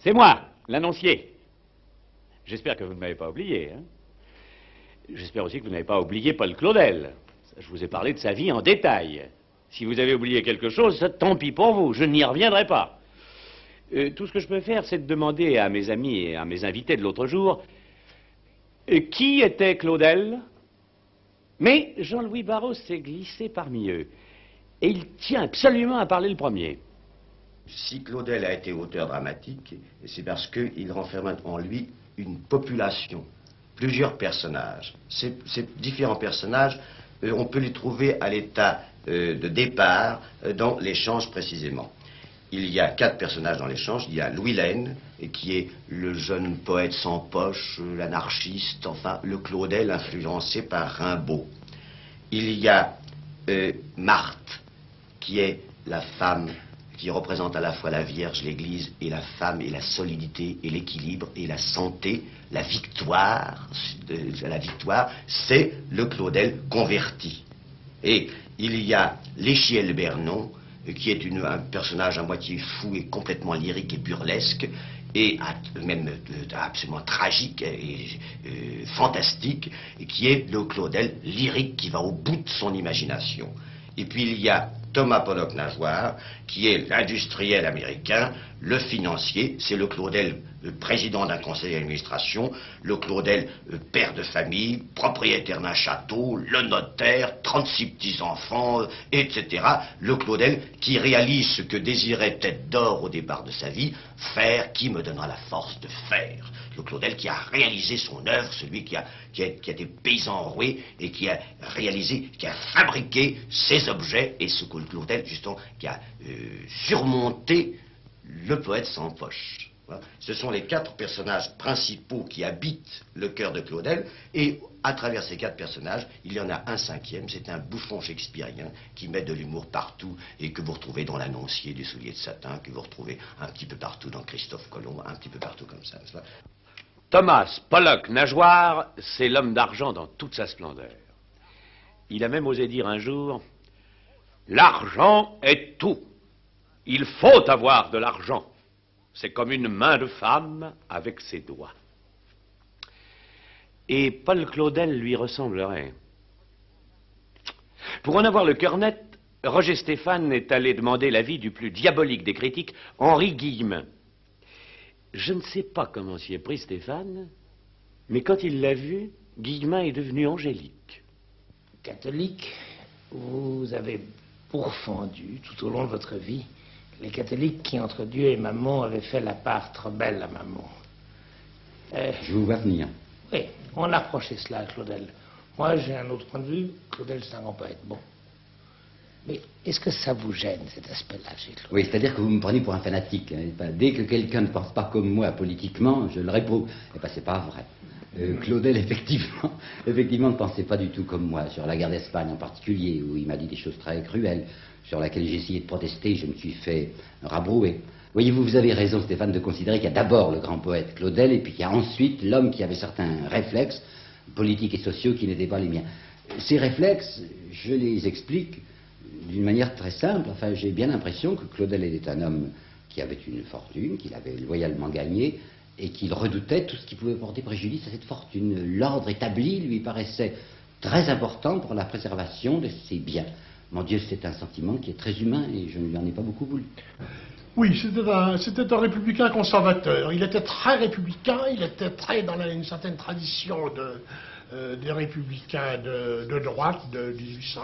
C'est moi, l'annoncier. J'espère que vous ne m'avez pas oublié, hein. J'espère aussi que vous n'avez pas oublié Paul Claudel. Je vous ai parlé de sa vie en détail. Si vous avez oublié quelque chose, tant pis pour vous, je n'y reviendrai pas. Tout ce que je peux faire, c'est de demander à mes amis et à mes invités de l'autre jour qui était Claudel. Mais Jean-Louis Barrault s'est glissé parmi eux. Et il tient absolument à parler le premier. Si Claudel a été auteur dramatique, c'est parce qu'il renferme en lui une population, plusieurs personnages. Ces différents personnages, on peut les trouver à l'état de départ dans l'échange précisément. Il y a 4 personnages dans l'échange. Il y a Louis Laine, qui est le jeune poète sans poche, l'anarchiste, enfin le Claudel influencé par Rimbaud. Il y a Marthe, qui est la femme qui représente à la fois la Vierge, l'Église, et la femme, et la solidité, et l'équilibre, et la santé, la victoire. La victoire, c'est le Claudel converti. Et il y a l'Échielle Bernon, qui est un personnage à moitié fou et complètement lyrique et burlesque, et même absolument tragique et fantastique, et qui est le Claudel lyrique qui va au bout de son imagination. Et puis il y a Thomas Pollock Nageoire, qui est l'industriel américain, le financier, c'est le Claudel président d'un conseil d'administration, le Claudel père de famille, propriétaire d'un château, le notaire, 36 petits-enfants, etc. Le Claudel qui réalise ce que désirait Tête d'Or au départ de sa vie, faire, qui me donnera la force de faire. Le Claudel qui a réalisé son œuvre, celui qui a été paysan enroué et qui a réalisé, qui a fabriqué ses objets, et ce Claudel, justement, qui a surmonté le poète sans poche. Voilà. Ce sont les 4 personnages principaux qui habitent le cœur de Claudel, et à travers ces 4 personnages, il y en a un 5e, c'est un bouffon shakespearien qui met de l'humour partout et que vous retrouvez dans l'annoncier du soulier de satin, que vous retrouvez un petit peu partout dans Christophe Colomb, un petit peu partout comme ça. Thomas Pollock Nageoire, c'est l'homme d'argent dans toute sa splendeur. Il a même osé dire un jour, « L'argent est tout. Il faut avoir de l'argent. C'est comme une main de femme avec ses doigts. » Et Paul Claudel lui ressemblerait. Pour en avoir le cœur net, Roger Stéphane est allé demander l'avis du plus diabolique des critiques, Henri Guillemin. Je ne sais pas comment s'y est pris Stéphane, mais quand il l'a vu, Guillemin est devenu angélique. Catholique, vous avez pourfendu tout au long de votre vie les catholiques qui, entre Dieu et Mammon, avaient fait la part trop belle à Mammon. Je vous vois venir. Oui, on a approché cela à Claudel. Moi, j'ai un autre point de vue. Claudel, c'est un grand poète. Bon. Mais est-ce que ça vous gêne, cet aspect-là, chez Claudel? Oui, c'est-à-dire que vous me prenez pour un fanatique. Hein. Dès que quelqu'un ne pense pas comme moi politiquement, je le réprouve. Eh bien, c'est pas vrai. Claudel, effectivement, ne pensait pas du tout comme moi, sur la guerre d'Espagne en particulier, où il m'a dit des choses très cruelles, sur laquelle j'ai essayé de protester, je me suis fait rabrouer. Voyez-vous, vous avez raison, Stéphane, de considérer qu'il y a d'abord le grand poète Claudel, et puis qu'il y a ensuite l'homme qui avait certains réflexes politiques et sociaux qui n'étaient pas les miens. Ces réflexes, je les explique d'une manière très simple. Enfin, j'ai bien l'impression que Claudel était un homme qui avait une fortune, qu'il avait loyalement gagnée, et qu'il redoutait tout ce qui pouvait porter préjudice à cette fortune. L'ordre établi lui paraissait très important pour la préservation de ses biens. Mon Dieu, c'est un sentiment qui est très humain, et je ne lui en ai pas beaucoup voulu. Oui, c'était un républicain conservateur. Il était très républicain, il était très dans une certaine tradition des républicains de droite de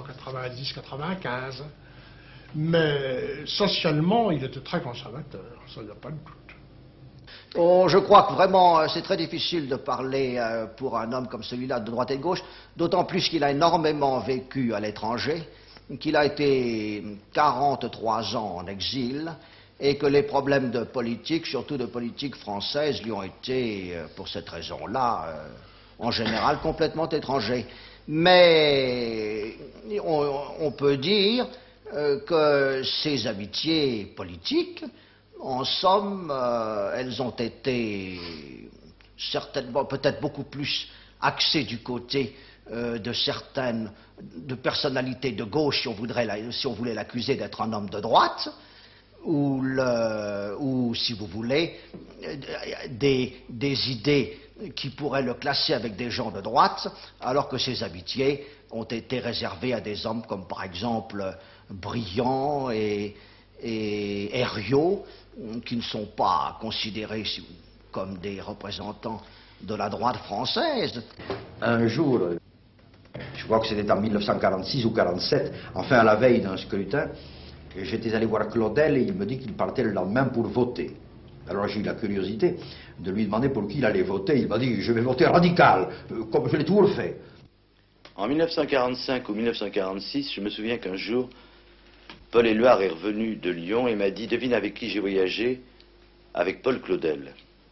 1890-95. Mais socialement, il était très conservateur, ça, il n'y a pas de doute. Oh, je crois que vraiment c'est très difficile de parler pour un homme comme celui-là de droite et de gauche, d'autant plus qu'il a énormément vécu à l'étranger, qu'il a été 43 ans en exil, et que les problèmes de politique, surtout de politique française, lui ont été, pour cette raison-là, en général complètement étrangers. Mais on peut dire que ses amitiés politiques, en somme, elles ont été certainement, peut-être beaucoup plus axées du côté de certaines personnalités de gauche, si on voulait l'accuser d'être un homme de droite, ou si vous voulez, des idées qui pourraient le classer avec des gens de droite, alors que ses amitiés ont été réservées à des hommes comme par exemple Briand et Herriot, qui ne sont pas considérés comme des représentants de la droite française. Un jour, je crois que c'était en 1946 ou 47, enfin à la veille d'un scrutin, j'étais allé voir Claudel et il me dit qu'il partait le lendemain pour voter. Alors j'ai eu la curiosité de lui demander pour qui il allait voter. Il m'a dit, je vais voter radical, comme je l'ai toujours fait. En 1945 ou 1946, je me souviens qu'un jour, Paul Éluard est revenu de Lyon et m'a dit, devine avec qui j'ai voyagé? Avec Paul Claudel.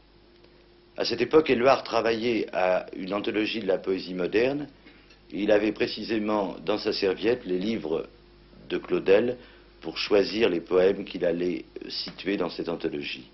À cette époque, Éluard travaillait à une anthologie de la poésie moderne. Il avait précisément dans sa serviette les livres de Claudel pour choisir les poèmes qu'il allait situer dans cette anthologie.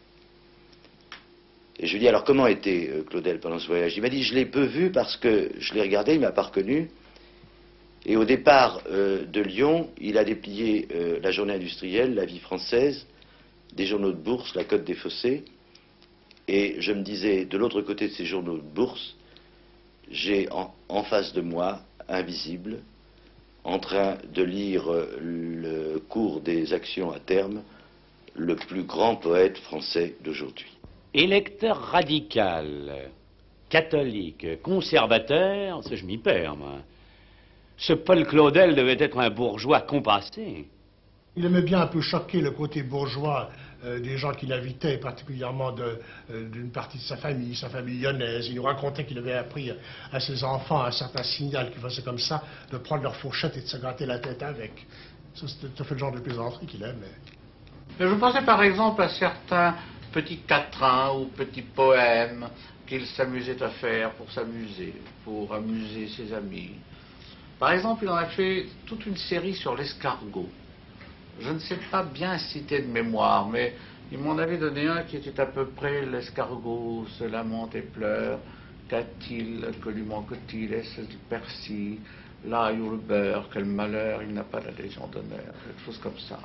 Et je lui dis, alors comment était Claudel pendant ce voyage? Il m'a dit, je l'ai peu vu parce que je l'ai regardé, il ne m'a pas reconnu. Et au départ de Lyon, il a déplié la Journée industrielle, La Vie française, des journaux de bourse, La Côte des Fossés. Et je me disais, de l'autre côté de ces journaux de bourse, j'ai en face de moi, invisible, en train de lire le cours des actions à terme, le plus grand poète français d'aujourd'hui. Électeur radical, catholique, conservateur, ça je m'y perds, moi. Ce Paul Claudel devait être un bourgeois compassé. Il aimait bien un peu choquer le côté bourgeois des gens qu'il invitait, particulièrement d'une partie de sa famille lyonnaise. Il nous racontait qu'il avait appris à ses enfants un certain signal qui faisait comme ça, de prendre leur fourchette et de se gratter la tête avec. Ça, c'était tout à fait le genre de plaisanterie qu'il aimait. Mais je pensais par exemple à certains petits quatrains ou petits poèmes qu'il s'amusait à faire pour s'amuser, pour amuser ses amis. Par exemple, il en a fait toute une série sur l'escargot. Je ne sais pas bien citer de mémoire, mais il m'en avait donné un qui était à peu près: l'escargot se lamente et pleure, qu'a-t-il, que lui manque-t-il, est-ce du persil, l'ail ou le beurre, quel malheur, il n'a pas la Légion d'honneur, quelque chose comme ça.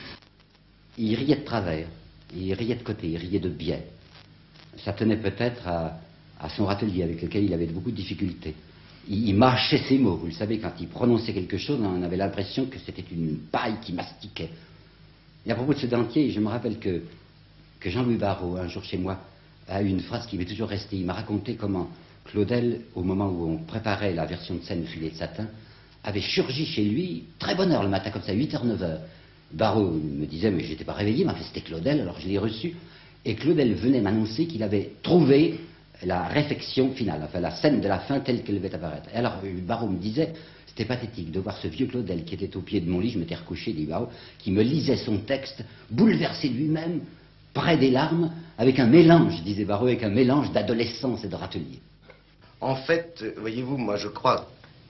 Il riait de travers, il riait de côté, il riait de biais. Ça tenait peut-être à son râtelier avec lequel il avait beaucoup de difficultés. Il mâchait ses mots, vous le savez, quand il prononçait quelque chose, on avait l'impression que c'était une paille qui mastiquait. Et à propos de ce dentier, je me rappelle que Jean-Louis Barrault, un jour chez moi, a eu une phrase qui m'est toujours restée. Il m'a raconté comment Claudel, au moment où on préparait la version de scène Filet de satin, avait surgi chez lui, très bonne heure le matin, comme ça, 8h, 9h. Barrault me disait, mais j'étais pas réveillé, mais c'était Claudel, alors je l'ai reçu. Et Claudel venait m'annoncer qu'il avait trouvé la réflexion finale, enfin la scène de la fin telle qu'elle devait apparaître. Et alors Barrault me disait, c'était pathétique de voir ce vieux Claudel qui était au pied de mon lit, je m'étais recouché, dit Barrault, qui me lisait son texte, bouleversé lui-même, près des larmes, avec un mélange, disait Barrault, avec un mélange d'adolescence et de râtelier. En fait, voyez-vous, moi je crois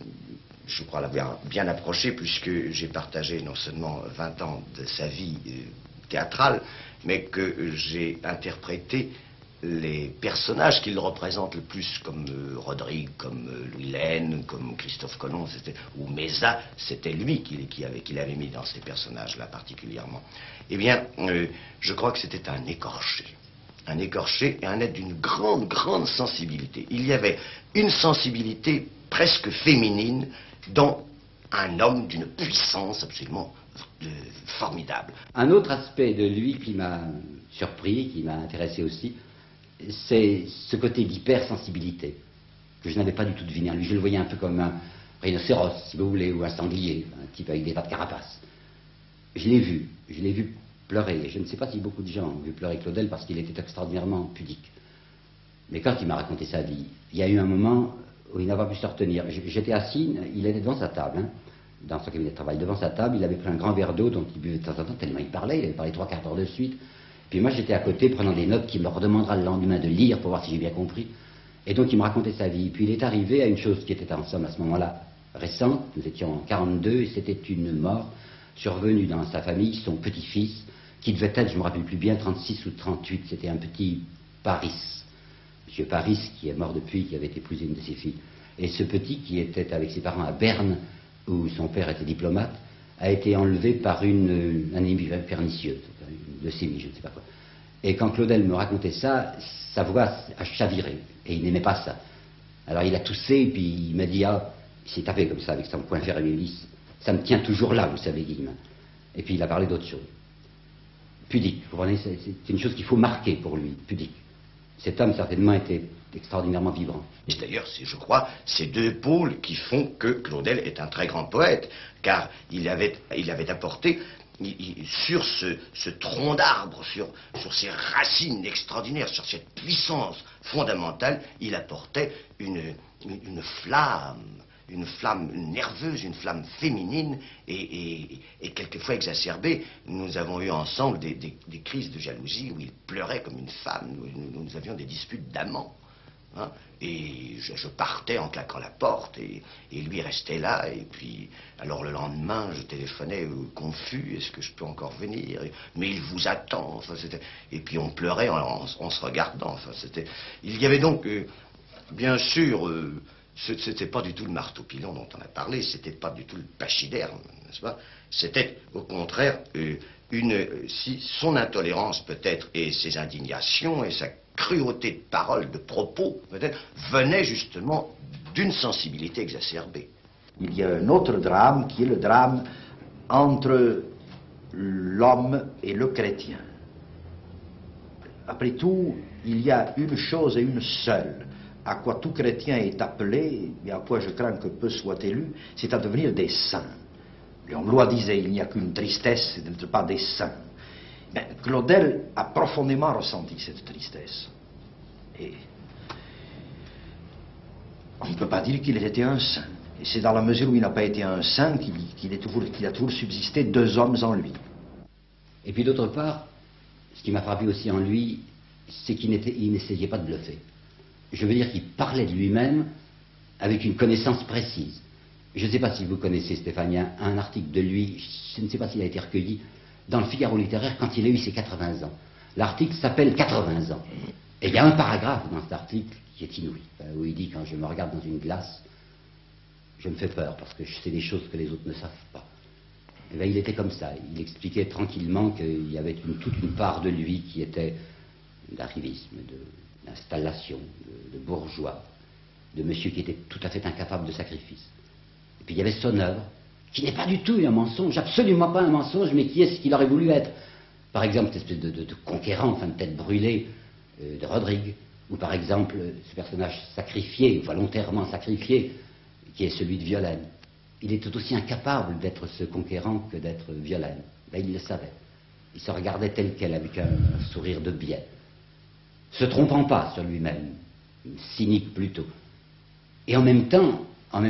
l'avoir bien approché, puisque j'ai partagé non seulement 20 ans de sa vie théâtrale, mais que j'ai interprété les personnages qu'il représente le plus, comme Rodrigue, comme Louis Laine, comme Christophe Colomb, ou Mézat, c'était lui qui avait mis dans ces personnages-là particulièrement. Eh bien, je crois que c'était un écorché et un être d'une grande, grande sensibilité. Il y avait une sensibilité presque féminine dans un homme d'une puissance absolument formidable. Un autre aspect de lui qui m'a surpris, qui m'a intéressé aussi, c'est ce côté d'hypersensibilité que je n'avais pas du tout deviné en lui. Je le voyais un peu comme un rhinocéros, si vous voulez, ou un sanglier, un type avec des pattes carapaces. Je l'ai vu pleurer. Et je ne sais pas si beaucoup de gens ont vu pleurer Claudel parce qu'il était extraordinairement pudique. Mais quand il m'a raconté sa vie, il y a eu un moment où il n'a pas pu se retenir. J'étais assis, il était devant sa table, dans son cabinet de travail, devant sa table, il avait pris un grand verre d'eau dont il buvait de temps en temps, tellement il avait parlé 3/4 d'heure de suite. Puis moi j'étais à côté prenant des notes qu'il me redemandera le lendemain de lire pour voir si j'ai bien compris. Et donc il me racontait sa vie. Puis il est arrivé à une chose qui était en somme à ce moment-là récente. Nous étions en 42 et c'était une mort survenue dans sa famille, son petit-fils, qui devait être, je ne me rappelle plus bien, 36 ou 38. C'était un petit Paris. Monsieur Paris, qui est mort depuis, qui avait épousé une de ses filles. Et ce petit, qui était avec ses parents à Berne, où son père était diplomate, a été enlevé par une anémie pernicieuse, une leucémie, je ne sais pas quoi. Et quand Claudel me racontait ça, sa voix a chaviré, et il n'aimait pas ça. Alors il a toussé, puis il m'a dit, ah, il s'est tapé comme ça avec son poing fermé lisse. Ça me tient toujours là, vous savez, Guillemin. Et puis il a parlé d'autre chose. Pudique, vous comprenez, c'est une chose qu'il faut marquer pour lui, pudique. Cet homme, certainement, était extraordinairement vibrant. Et d'ailleurs, je crois, ces deux pôles qui font que Claudel est un très grand poète, car il avait apporté, sur ce tronc d'arbre, sur ces racines extraordinaires, sur cette puissance fondamentale, il apportait une flamme nerveuse, une flamme féminine et quelquefois exacerbée. Nous avons eu ensemble des crises de jalousie où il pleurait comme une femme. Nous avions des disputes d'amants. Hein, et je partais en claquant la porte et lui restait là. Et puis, alors le lendemain, je téléphonais confus, est-ce que je peux encore venir? Mais il vous attend. Enfin, et puis on pleurait en se regardant. Enfin, il y avait donc, bien sûr, c'était pas du tout le marteau-pilon dont on a parlé, c'était pas du tout le pachyderme, n'est-ce pas? C'était au contraire son intolérance peut-être et ses indignations et sa cruauté de parole, de propos peut-être, venaient justement d'une sensibilité exacerbée. Il y a un autre drame qui est le drame entre l'homme et le chrétien. Après tout, il y a une chose et une seule à quoi tout chrétien est appelé, et à quoi je crains que peu soit élu, c'est à devenir des saints. Léon Bloy disait, il n'y a qu'une tristesse, c'est d'être pas des saints. Mais Claudel a profondément ressenti cette tristesse. Et on ne peut pas dire qu'il ait été un saint. Et c'est dans la mesure où il n'a pas été un saint qu'il a toujours subsisté deux hommes en lui. Et puis d'autre part, ce qui m'a frappé aussi en lui, c'est qu'il n'essayait pas de bluffer. Je veux dire qu'il parlait de lui-même avec une connaissance précise. Je ne sais pas si vous connaissez, Stéphane, il y a un article de lui, je ne sais pas s'il a été recueilli, dans le Figaro littéraire quand il a eu ses 80 ans. L'article s'appelle 80 ans. Et il y a un paragraphe dans cet article qui est inouï, où il dit, quand je me regarde dans une glace, je me fais peur parce que je sais des choses que les autres ne savent pas. Et bien, il était comme ça. Il expliquait tranquillement qu'il y avait toute une part de lui qui était d'arrivisme, d'installation, de bourgeois, de monsieur qui était tout à fait incapable de sacrifice. Et puis il y avait son œuvre, qui n'est pas du tout un mensonge, absolument pas un mensonge, mais qui est ce qu'il aurait voulu être. Par exemple, cette espèce de conquérant, enfin de tête brûlée de Rodrigue, ou par exemple ce personnage sacrifié, volontairement sacrifié, qui est celui de Violaine. Il était aussi incapable d'être ce conquérant que d'être Violaine. Ben, il le savait. Il se regardait tel quel, avec un sourire de biais, se trompant pas sur lui-même, cynique plutôt. Et en même temps,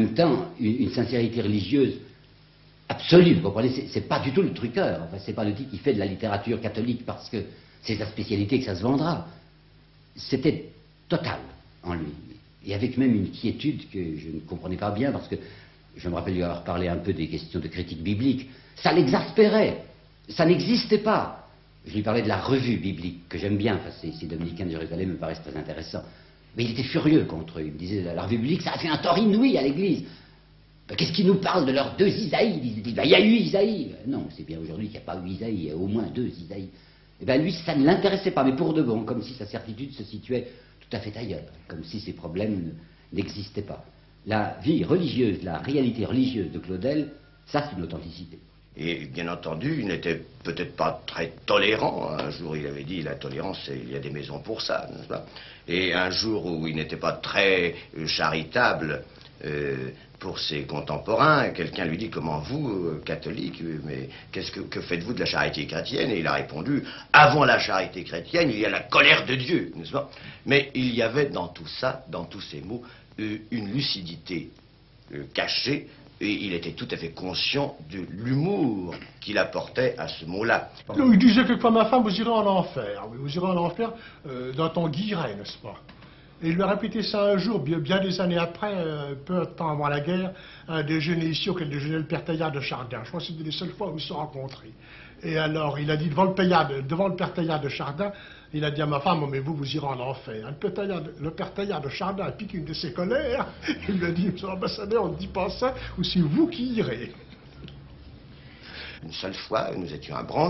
une sincérité religieuse absolue, vous comprenez, c'est pas du tout le truqueur, enfin, c'est pas le type qui fait de la littérature catholique parce que c'est sa spécialité que ça se vendra. C'était total en lui, et avec même une quiétude que je ne comprenais pas bien, parce que je me rappelle lui avoir parlé un peu des questions de critique biblique, ça l'exaspérait, ça n'existait pas. Je lui parlais de la revue biblique, que j'aime bien, enfin, ces dominicains de Jérusalem me paraissent très intéressants. Mais il était furieux contre eux. Il me disait, la revue biblique, ça a fait un tort inouï à l'Église. Ben, qu'est-ce qu'ils nous parlent de leurs deux Isaïe? Il y a eu Isaïe. Non, c'est bien aujourd'hui qu'il n'y a pas eu Isaïe, il y a au moins deux Isaïe. Et bien lui, ça ne l'intéressait pas, mais pour de bon, comme si sa certitude se situait tout à fait ailleurs, comme si ses problèmes n'existaient pas. La vie religieuse, la réalité religieuse de Claudel, ça c'est une authenticité. Et bien entendu, il n'était peut-être pas très tolérant. Un jour, il avait dit, la tolérance, il y a des maisons pour ça, n'est-ce pas? Et un jour où il n'était pas très charitable pour ses contemporains, quelqu'un lui dit, comment vous, catholique, mais que faites-vous de la charité chrétienne? Et il a répondu, avant la charité chrétienne, il y a la colère de Dieu, n'est-ce pas? Mais il y avait dans tout ça, dans tous ces mots, une lucidité cachée. Et il était tout à fait conscient de l'humour qu'il apportait à ce mot-là. Il disait quelquefois, ma femme, vous irez en enfer. Oui, vous irez en enfer dans ton guilleret, n'est-ce pas? Et il lui a répété ça un jour, bien des années après, peu de temps avant la guerre, un déjeuner ici auquel déjeunait le père Teilhard de Chardin. Je crois que c'était les seules fois où ils se sont rencontrés. Et alors, il a dit devant le père Teilhard de Chardin, il a dit à ma femme, oh, mais vous irez en enfer. Le père Teilhard de Chardin a piqué une de ses colères. Il lui a dit, monsieur l'ambassadeur, on ne dit pas ça, ou c'est vous qui irez. Une seule fois, nous étions à Brangue,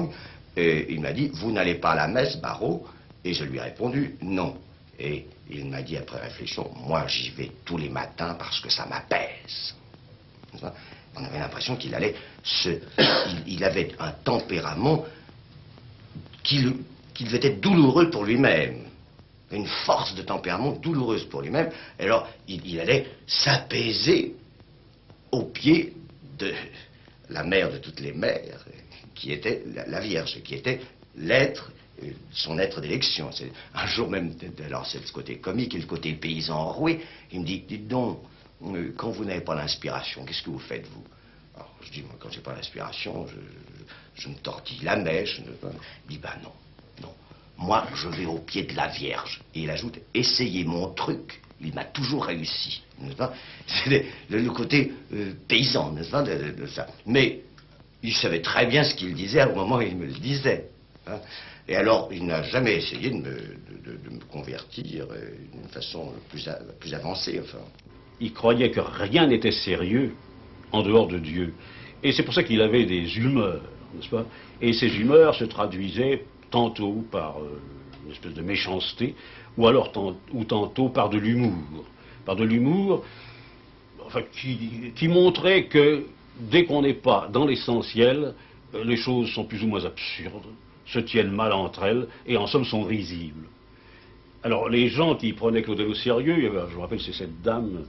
Et il m'a dit, vous n'allez pas à la messe, Barrault? Et je lui ai répondu, non. Et il m'a dit après réflexion, moi j'y vais tous les matins parce que ça m'apaise. On avait l'impression qu'il allait il avait un tempérament qui devait être douloureux pour lui-même. Une force de tempérament douloureuse pour lui-même. Alors il allait s'apaiser au pied de la mère de toutes les mères, qui était la Vierge, qui était l'être, son être d'élection. Un jour même, alors c'est le côté comique et le côté paysan enroué, il me dit, dites donc, quand vous n'avez pas l'inspiration, qu'est-ce que vous faites, vous? Alors je dis, moi, quand j'ai pas l'inspiration, je me tortille la mèche. Il dit, bah non, non. Moi, je vais au pied de la Vierge. Et il ajoute, essayez mon truc. Il m'a toujours réussi, n'est-ce pas? C'est le côté paysan, n'est-ce pas, de ça. Mais il savait très bien ce qu'il disait au moment où il me le disait. Hein. Et alors, il n'a jamais essayé de me convertir d'une façon plus avancée, enfin. Il croyait que rien n'était sérieux en dehors de Dieu. Et c'est pour ça qu'il avait des humeurs, n'est-ce pas? Et ces humeurs se traduisaient tantôt par une espèce de méchanceté, ou alors tantôt par de l'humour. Par de l'humour, enfin, qui montrait que dès qu'on n'est pas dans l'essentiel, les choses sont plus ou moins absurdes, se tiennent mal entre elles, et en somme sont risibles. Alors les gens qui prenaient Claudel au sérieux, je me rappelle, c'est cette dame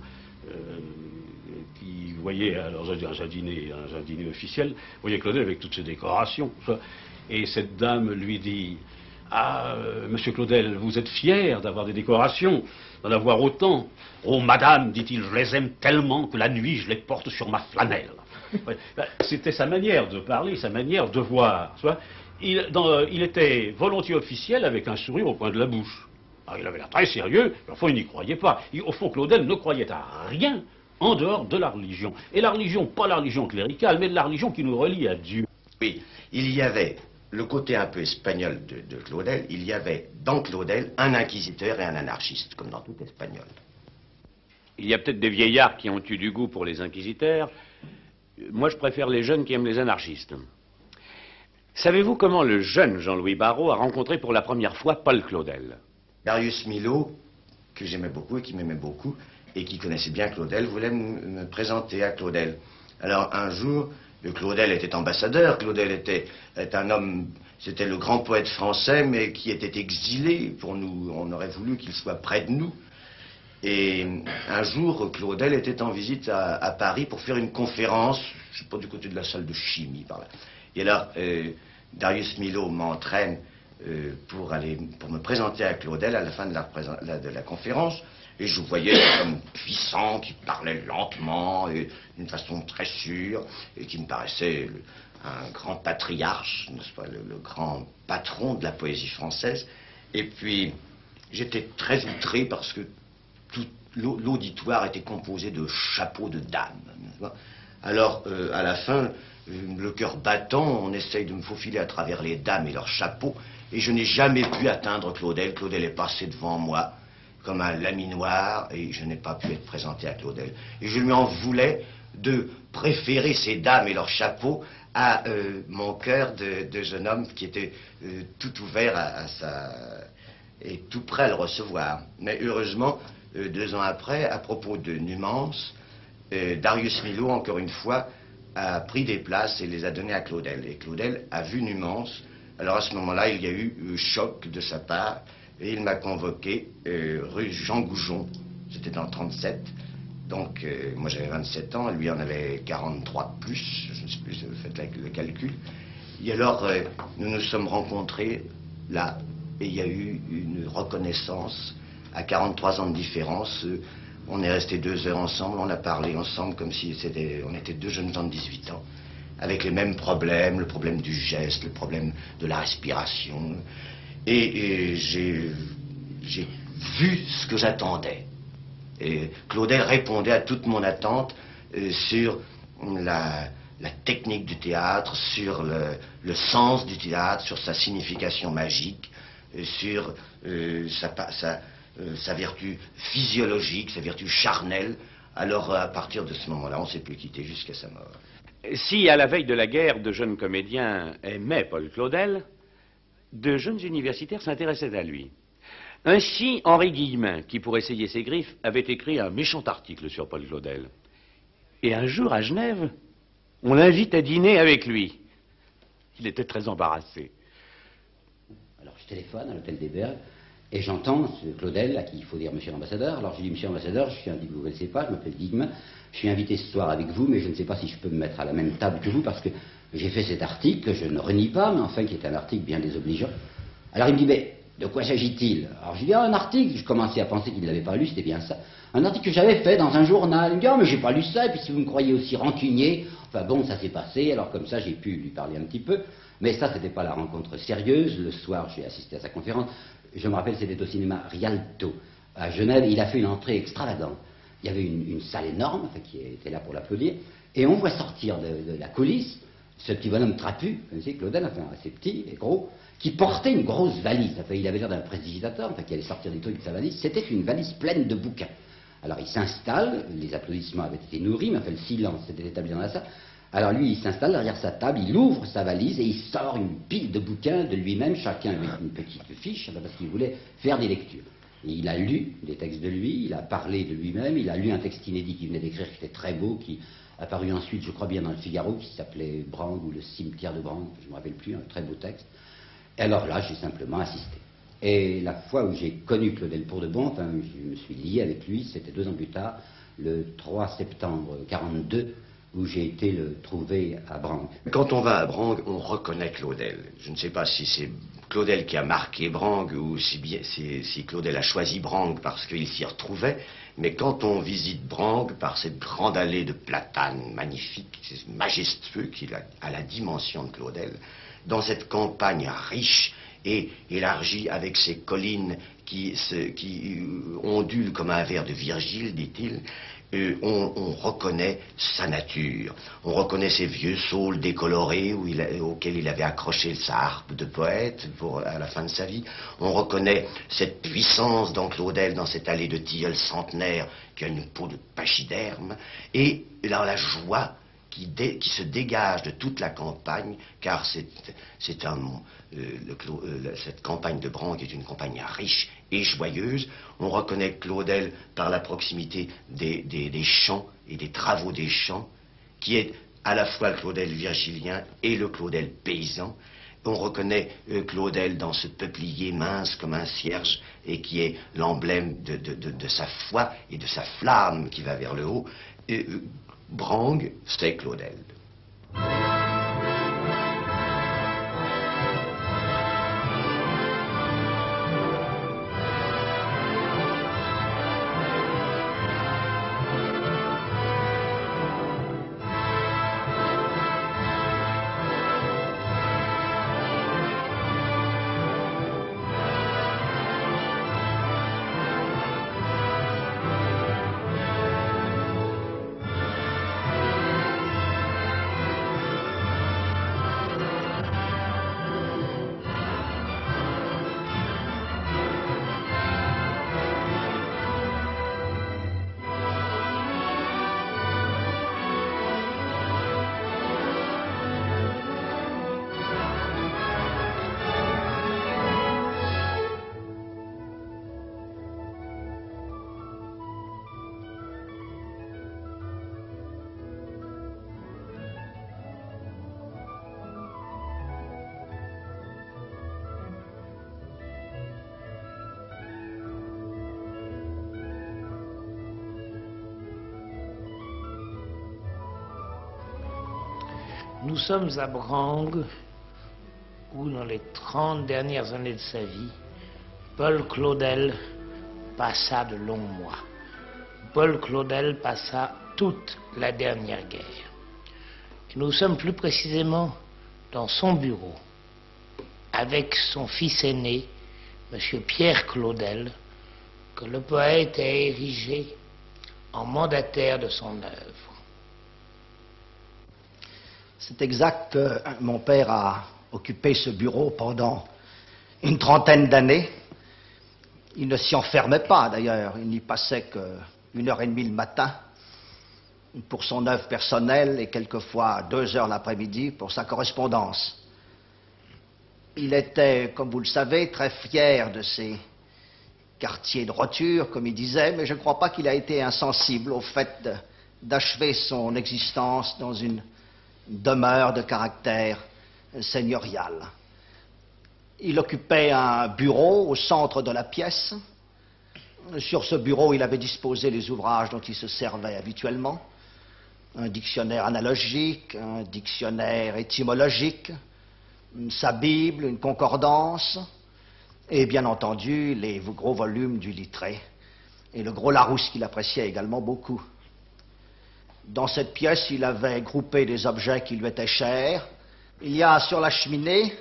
qui voyait, alors dans un dîner officiel, voyait Claudel avec toutes ses décorations. Et cette dame lui dit, ah, monsieur Claudel, vous êtes fier d'avoir des décorations, d'en avoir autant. Oh, madame, dit-il, je les aime tellement que la nuit, je les porte sur ma flanelle. C'était sa manière de parler, sa manière de voir. Il était volontiers officiel avec un sourire au coin de la bouche. Alors, il avait l'air très sérieux, mais au fond, il n'y croyait pas. Au fond, Claudel ne croyait à rien en dehors de la religion. Et la religion, pas la religion cléricale, mais la religion qui nous relie à Dieu. Oui, il y avait le côté un peu espagnol de Claudel, il y avait dans Claudel un inquisiteur et un anarchiste, comme dans tout espagnol. Il y a peut-être des vieillards qui ont eu du goût pour les inquisiteurs. Moi, je préfère les jeunes qui aiment les anarchistes. Savez-vous comment le jeune Jean-Louis Barrault a rencontré pour la première fois Paul Claudel? Darius Milhaud, que j'aimais beaucoup et qui m'aimait beaucoup, et qui connaissait bien Claudel, voulait me présenter à Claudel. Alors, un jour, Claudel était ambassadeur, Claudel était un homme, c'était le grand poète français, mais qui était exilé pour nous. On aurait voulu qu'il soit près de nous. Et un jour, Claudel était en visite à Paris pour faire une conférence, je ne sais pas, du côté de la salle de chimie, par là. Et alors, Darius Milhaud m'entraîne pour me présenter à Claudel à la fin de la conférence. Et je voyais un homme puissant qui parlait lentement et d'une façon très sûre et qui me paraissait un grand patriarche, n'est-ce pas, le grand patron de la poésie française. Et puis, j'étais très outré parce que tout l'auditoire était composé de chapeaux de dames, n'est-ce pas. Alors, à la fin, le cœur battant, on essaye de me faufiler à travers les dames et leurs chapeaux, et je n'ai jamais pu atteindre Claudel. Claudel est passé devant moi comme un laminoir, et je n'ai pas pu être présenté à Claudel. Et je lui en voulais de préférer ces dames et leurs chapeaux à mon cœur de jeune homme qui était tout ouvert et tout prêt à le recevoir. Mais heureusement, 2 ans après, à propos de Numance, Darius Milhaud, encore une fois, a pris des places et les a données à Claudel. Et Claudel a vu Numance. Alors à ce moment-là, il y a eu choc de sa part. Et il m'a convoqué rue Jean Goujon, c'était en 37. Donc, moi j'avais 27 ans, lui en avait 43 de plus, je ne sais plus, faites le calcul. Et alors, nous nous sommes rencontrés là, et il y a eu une reconnaissance à 43 ans de différence. On est restés 2 heures ensemble, on a parlé ensemble comme si on était 2 jeunes gens de 18 ans, avec les mêmes problèmes, le problème du geste, le problème de la respiration. Et j'ai vu ce que j'attendais. Et Claudel répondait à toute mon attente sur la technique du théâtre, sur le sens du théâtre, sur sa signification magique, sur sa vertu physiologique, sa vertu charnelle. Alors à partir de ce moment-là, on ne s'est plus quitté jusqu'à sa mort. Si, à la veille de la guerre, de jeunes comédiens aimaient Paul Claudel, de jeunes universitaires s'intéressaient à lui. Ainsi, Henri Guillemin, qui pour essayer ses griffes, avait écrit un méchant article sur Paul Claudel. Et un jour, à Genève, on l'invite à dîner avec lui. Il était très embarrassé. Alors je téléphone à l'hôtel des Bergues et j'entends ce Claudel à qui il faut dire monsieur l'ambassadeur. Alors je dis monsieur l'ambassadeur, je suis un type que vous ne connaissez pas, je m'appelle Guillemin, je suis invité ce soir avec vous, mais je ne sais pas si je peux me mettre à la même table que vous parce que j'ai fait cet article que je ne renie pas, mais enfin qui est un article bien désobligeant. Alors il me dit mais de quoi s'agit-il? Alors je lui dis un article, je commençais à penser qu'il ne l'avait pas lu, c'était bien ça. Un article que j'avais fait dans un journal. Il me dit, oh, mais j'ai pas lu ça, et puis si vous me croyez aussi rancunier, enfin bon, ça s'est passé, alors comme ça j'ai pu lui parler un petit peu. Mais ça, c'était pas la rencontre sérieuse. Le soir, j'ai assisté à sa conférence. Je me rappelle, c'était au cinéma Rialto, à Genève. Il a fait une entrée extravagante. Il y avait une salle énorme, enfin, qui était là pour l'applaudir, et on voit sortir de la coulisse ce petit bonhomme trapu, vous savez, Claudel, enfin, assez petit et gros, qui portait une grosse valise. Enfin, il avait l'air d'un prestidigitateur, enfin, qui allait sortir des trucs de sa valise. C'était une valise pleine de bouquins. Alors il s'installe, les applaudissements avaient été nourris, mais enfin le silence s'était établi dans la salle. Alors lui, il s'installe derrière sa table, il ouvre sa valise et il sort une pile de bouquins de lui-même, chacun avec une petite fiche, parce qu'il voulait faire des lectures. Et il a lu des textes de lui, il a parlé de lui-même, il a lu un texte inédit qu'il venait d'écrire, qui était très beau, qui a paru ensuite, je crois bien, dans le Figaro, qui s'appelait Brangue ou le cimetière de Brangue, je ne me rappelle plus, un très beau texte. Et alors là, j'ai simplement assisté. Et la fois où j'ai connu Claudel pour de bon, enfin, je me suis lié avec lui, c'était 2 ans plus tard, le 3 septembre 1942, où j'ai été le trouver à Brangue. Quand on va à Brangue, on reconnaît Claudel. Je ne sais pas si c'est Claudel qui a marqué Brangue ou si Claudel a choisi Brangue parce qu'il s'y retrouvait, mais quand on visite Brangue par cette grande allée de platanes magnifique, majestueux, qui a la dimension de Claudel, dans cette campagne riche et élargie avec ses collines qui ondulent comme un vers de Virgile, dit-il, on reconnaît sa nature. On reconnaît ces vieux saules décolorés auxquels il avait accroché sa harpe de poète à la fin de sa vie. On reconnaît cette puissance dans Claudel, dans cette allée de tilleuls centenaires qui a une peau de pachyderme, et là, la joie qui se dégage de toute la campagne, car cette campagne de Brangue est une campagne riche et joyeuse. On reconnaît Claudel par la proximité des champs et des travaux des champs, qui est à la fois le Claudel virgilien et le Claudel paysan. On reconnaît Claudel dans ce peuplier mince comme un cierge, et qui est l'emblème de sa foi et de sa flamme qui va vers le haut. Brangue, c'est Claudel. Nous sommes à Brangue, où dans les 30 dernières années de sa vie, Paul Claudel passa de longs mois. Paul Claudel passa toute la dernière guerre. Et nous sommes plus précisément dans son bureau, avec son fils aîné, M. Pierre Claudel, que le poète a érigé en mandataire de son œuvre. C'est exact, mon père a occupé ce bureau pendant une 30aine d'années. Il ne s'y enfermait pas d'ailleurs, il n'y passait qu'1h30 le matin pour son œuvre personnelle et quelquefois 2 heures l'après-midi pour sa correspondance. Il était, comme vous le savez, très fier de ses quartiers de roture, comme il disait, mais je ne crois pas qu'il a été insensible au fait d'achever son existence dans une demeure de caractère seigneurial. Il occupait un bureau au centre de la pièce. Sur ce bureau, il avait disposé les ouvrages dont il se servait habituellement. Un dictionnaire analogique, un dictionnaire étymologique, sa Bible, une concordance, et bien entendu les gros volumes du Littré, et le gros Larousse qu'il appréciait également beaucoup. Dans cette pièce, il avait groupé des objets qui lui étaient chers. Il y a sur la cheminée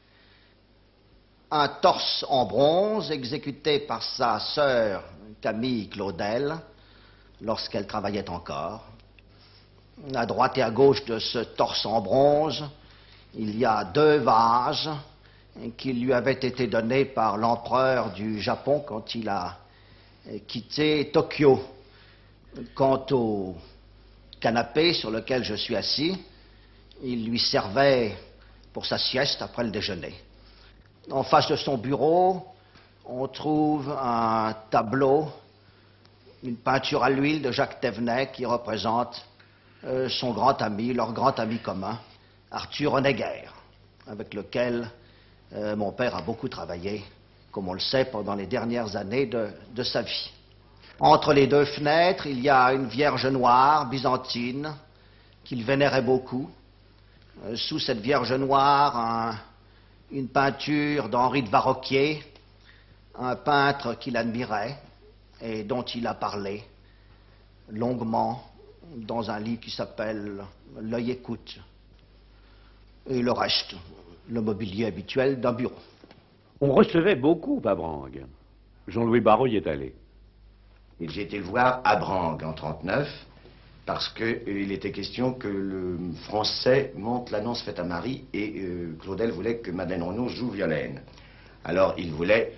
un torse en bronze exécuté par sa sœur Camille Claudel lorsqu'elle travaillait encore. À droite et à gauche de ce torse en bronze, il y a 2 vases qui lui avaient été donnés par l'empereur du Japon quand il a quitté Tokyo. Quant au canapé sur lequel je suis assis, il lui servait pour sa sieste après le déjeuner. En face de son bureau, on trouve un tableau, une peinture à l'huile de Jacques Thévenet qui représente son grand ami, leur grand ami commun, Arthur Honegger, avec lequel mon père a beaucoup travaillé, comme on le sait, pendant les dernières années de sa vie. Entre les 2 fenêtres, il y a une Vierge noire, byzantine, qu'il vénérait beaucoup. Sous cette Vierge noire, une peinture d'Henri de Varroquier, un peintre qu'il admirait et dont il a parlé longuement dans un livre qui s'appelle L'œil écoute. Et le reste, le mobilier habituel d'un bureau. On recevait beaucoup à Brangue. Jean-Louis Barrault y est allé. J'ai été le voir à Brangue en 1939 parce qu'il était question que le Français monte l'annonce faite à Marie et Claudel voulait que Madeleine Renaud joue Violaine. Alors il voulait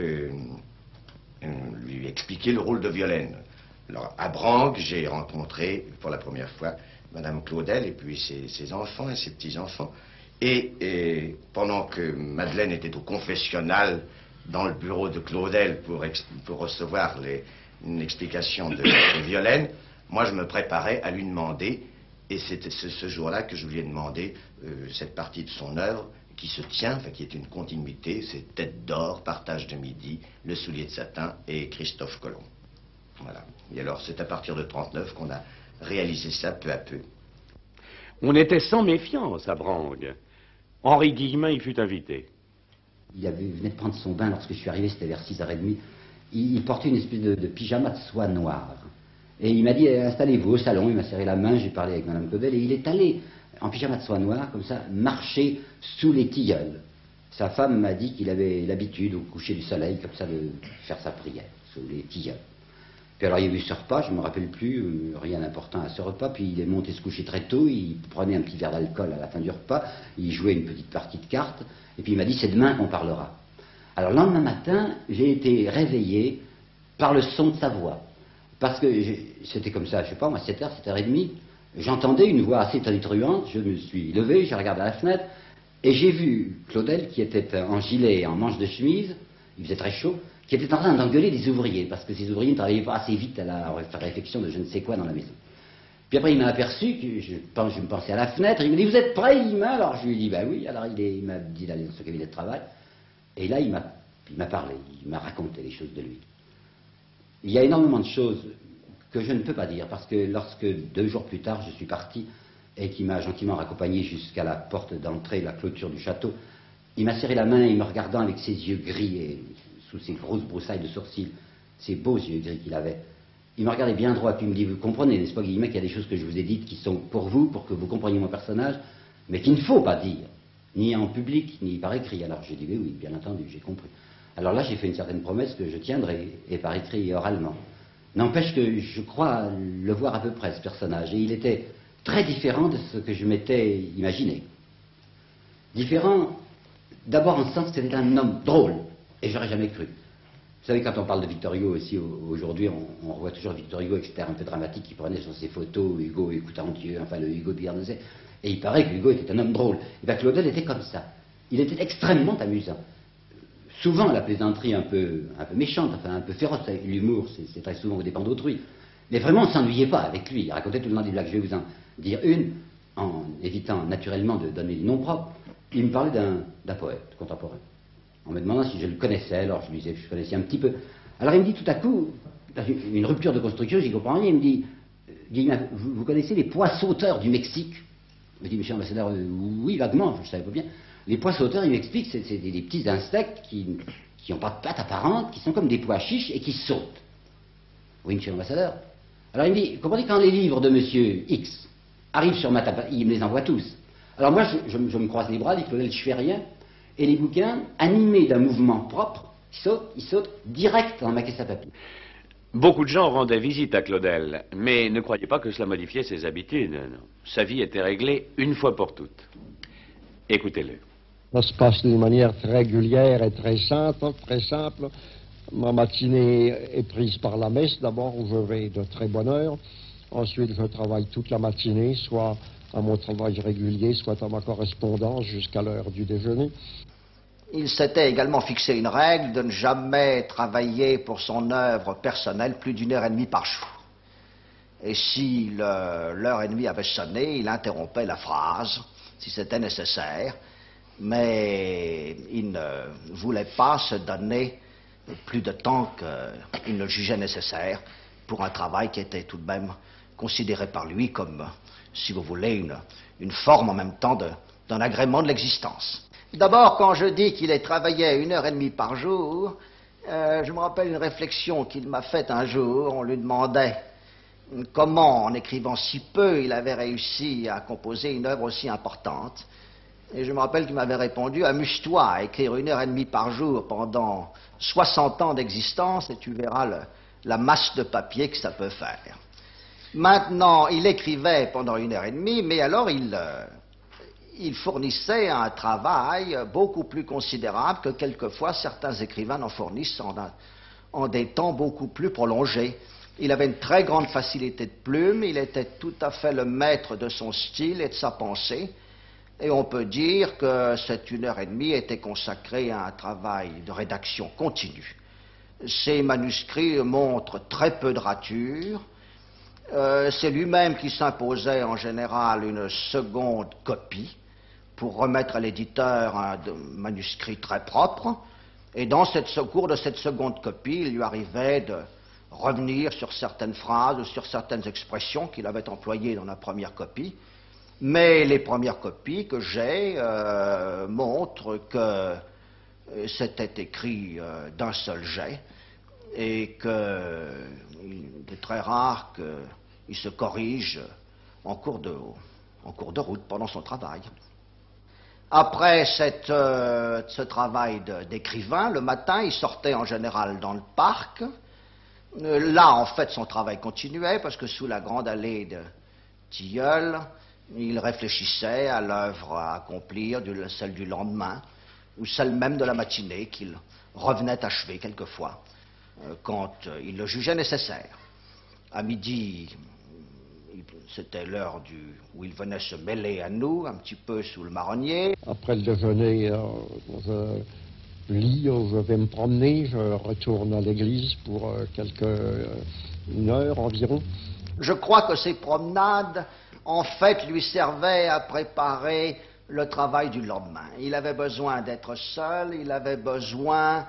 lui expliquer le rôle de Violaine. Alors à Brangue, j'ai rencontré pour la première fois Madame Claudel et puis ses enfants et ses petits-enfants. Et pendant que Madeleine était au confessionnal dans le bureau de Claudel pour recevoir une explication de Violaine, moi je me préparais à lui demander, et c'était ce jour-là que je lui ai demandé cette partie de son œuvre qui se tient, enfin qui est une continuité, c'est Tête d'or, Partage de midi, Le soulier de satin et Christophe Colomb. Voilà. Et alors c'est à partir de 1939 qu'on a réalisé ça peu à peu. On était sans méfiance à Brangue. Henri Guillemin y fut invité. Il venait de prendre son bain lorsque je suis arrivé, c'était vers 6h30. Il portait une espèce de pyjama de soie noire. Et il m'a dit, installez-vous au salon, il m'a serré la main, j'ai parlé avec Madame Claudel, et il est allé, en pyjama de soie noire, comme ça, marcher sous les tilleuls. Sa femme m'a dit qu'il avait l'habitude, au coucher du soleil, comme ça, de faire sa prière, sous les tilleuls. Puis alors il y a eu ce repas, je ne me rappelle plus, rien d'important à ce repas, puis il est monté se coucher très tôt, il prenait un petit verre d'alcool à la fin du repas, il jouait une petite partie de cartes, et puis il m'a dit, c'est demain qu'on parlera. Alors le lendemain matin, j'ai été réveillé par le son de sa voix. Parce que c'était comme ça, je sais pas, moi, 7h, 7h30, j'entendais une voix assez tonitruante, je me suis levé, j'ai regardé à la fenêtre, et j'ai vu Claudel, qui était en gilet et en manche de chemise, il faisait très chaud, qui était en train d'engueuler des ouvriers, parce que ces ouvriers ne travaillaient pas assez vite à la réflexion de je ne sais quoi dans la maison. Puis après, il m'a aperçu, que je me pensais à la fenêtre, il m'a dit, vous êtes prêt, Guillemin? Alors je lui ai dit, ben oui, alors il m'a dit d'aller dans son cabinet de travail, et là, il m'a parlé, il m'a raconté les choses de lui. Il y a énormément de choses que je ne peux pas dire, parce que lorsque 2 jours plus tard, je suis parti, et qu'il m'a gentiment raccompagné jusqu'à la porte d'entrée, la clôture du château, il m'a serré la main, et me regardant avec ses yeux gris, et sous ses grosses broussailles de sourcils, ces beaux yeux gris qu'il avait, il me regardait bien droit, puis il me dit, vous comprenez, n'est-ce pas, Guillemin, qu'il y a des choses que je vous ai dites qui sont pour vous, pour que vous compreniez mon personnage, mais qu'il ne faut pas dire, ni en public, ni par écrit. Alors j'ai dit, oui, bien entendu, j'ai compris. Alors là, j'ai fait une certaine promesse que je tiendrai, et par écrit et oralement. N'empêche que je crois le voir à peu près, ce personnage, et il était très différent de ce que je m'étais imaginé. Différent, d'abord en ce sens que c'était un homme drôle, et j'aurais jamais cru. Vous savez, quand on parle de Victor Hugo aussi, aujourd'hui, on revoit toujours Victor Hugo, avec cet air un peu dramatique, qui prenait sur ses photos Hugo écoutant Dieu, enfin le Hugo de Guernesey. Et il paraît que Hugo était un homme drôle. Et bien Claudel était comme ça. Il était extrêmement amusant. Souvent la plaisanterie un peu méchante, enfin un peu féroce, l'humour, c'est très souvent au dépens d'autrui. Mais vraiment, on ne s'ennuyait pas avec lui. Il racontait tout le temps des blagues. Je vais vous en dire une, en évitant naturellement de donner le nom propre. Il me parlait d'un poète contemporain, en me demandant si je le connaissais. Alors je lui disais que je connaissais un petit peu. Alors il me dit tout à coup, une rupture de construction, j'y comprends rien, il me dit, Guillemin, vous connaissez les poissauteurs du Mexique? Je me dis, monsieur l'ambassadeur, oui, vaguement, je ne savais pas bien. Les poissauteurs, il m'explique, c'est des petits insectes qui n'ont pas de pattes apparentes, qui sont comme des pois chiches et qui sautent. Oui, monsieur l'ambassadeur. Alors il me dit, comprenez, quand les livres de monsieur X arrivent sur ma table, il me les envoie tous. Alors moi, je me croise les bras, dit Claudel, je fais rien, et les bouquins, animés d'un mouvement propre, ils sautent direct dans ma caisse à papier. Beaucoup de gens rendaient visite à Claudel, mais ne croyez pas que cela modifiait ses habitudes. Non. Sa vie était réglée une fois pour toutes. Écoutez-le. Ça se passe d'une manière très régulière et très simple. Ma matinée est prise par la messe, d'abord, où je vais de très bonne heure. Ensuite, je travaille toute la matinée, soit à mon travail régulier, soit à ma correspondance jusqu'à l'heure du déjeuner. Il s'était également fixé une règle de ne jamais travailler pour son œuvre personnelle plus d'1 heure et demie par jour. Et si l'heure et demie avait sonné, il interrompait la phrase, si c'était nécessaire, mais il ne voulait pas se donner plus de temps qu'il ne le jugeait nécessaire pour un travail qui était tout de même considéré par lui comme, si vous voulez, une forme en même temps d'un agrément de l'existence. D'abord, quand je dis qu'il travaillait 1 heure et demie par jour, je me rappelle une réflexion qu'il m'a faite un jour. On lui demandait comment, en écrivant si peu, il avait réussi à composer une œuvre aussi importante. Et je me rappelle qu'il m'avait répondu, amuse-toi à écrire 1 heure et demie par jour pendant 60 ans d'existence et tu verras la masse de papier que ça peut faire. Maintenant, il écrivait pendant 1 heure et demie, mais alors il fournissait un travail beaucoup plus considérable que quelquefois certains écrivains n'en fournissent en des temps beaucoup plus prolongés. Il avait une très grande facilité de plume, il était tout à fait le maître de son style et de sa pensée, et on peut dire que cette 1 heure et demie était consacrée à un travail de rédaction continue. Ses manuscrits montrent très peu de ratures. C'est lui-même qui s'imposait en général une seconde copie pour remettre à l'éditeur un manuscrit très propre. Et dans au cours de cette seconde copie, il lui arrivait de revenir sur certaines phrases ou sur certaines expressions qu'il avait employées dans la première copie. Mais les premières copies que j'ai montrent que c'était écrit d'un seul jet et qu'il est très rare qu'il se corrige en cours de route pendant son travail. Après ce travail d'écrivain, le matin, il sortait en général dans le parc. Là, en fait, son travail continuait, parce que sous la grande allée de Tilleul, il réfléchissait à l'œuvre à accomplir, celle du lendemain, ou celle même de la matinée, qu'il revenait achever quelquefois, quand il le jugeait nécessaire. À midi, c'était l'heure où il venait se mêler à nous, un petit peu sous le marronnier. Après le déjeuner, je lis, je vais me promener, je retourne à l'église pour une heure environ. Je crois que ces promenades, en fait, lui servaient à préparer le travail du lendemain. Il avait besoin d'être seul, il avait besoin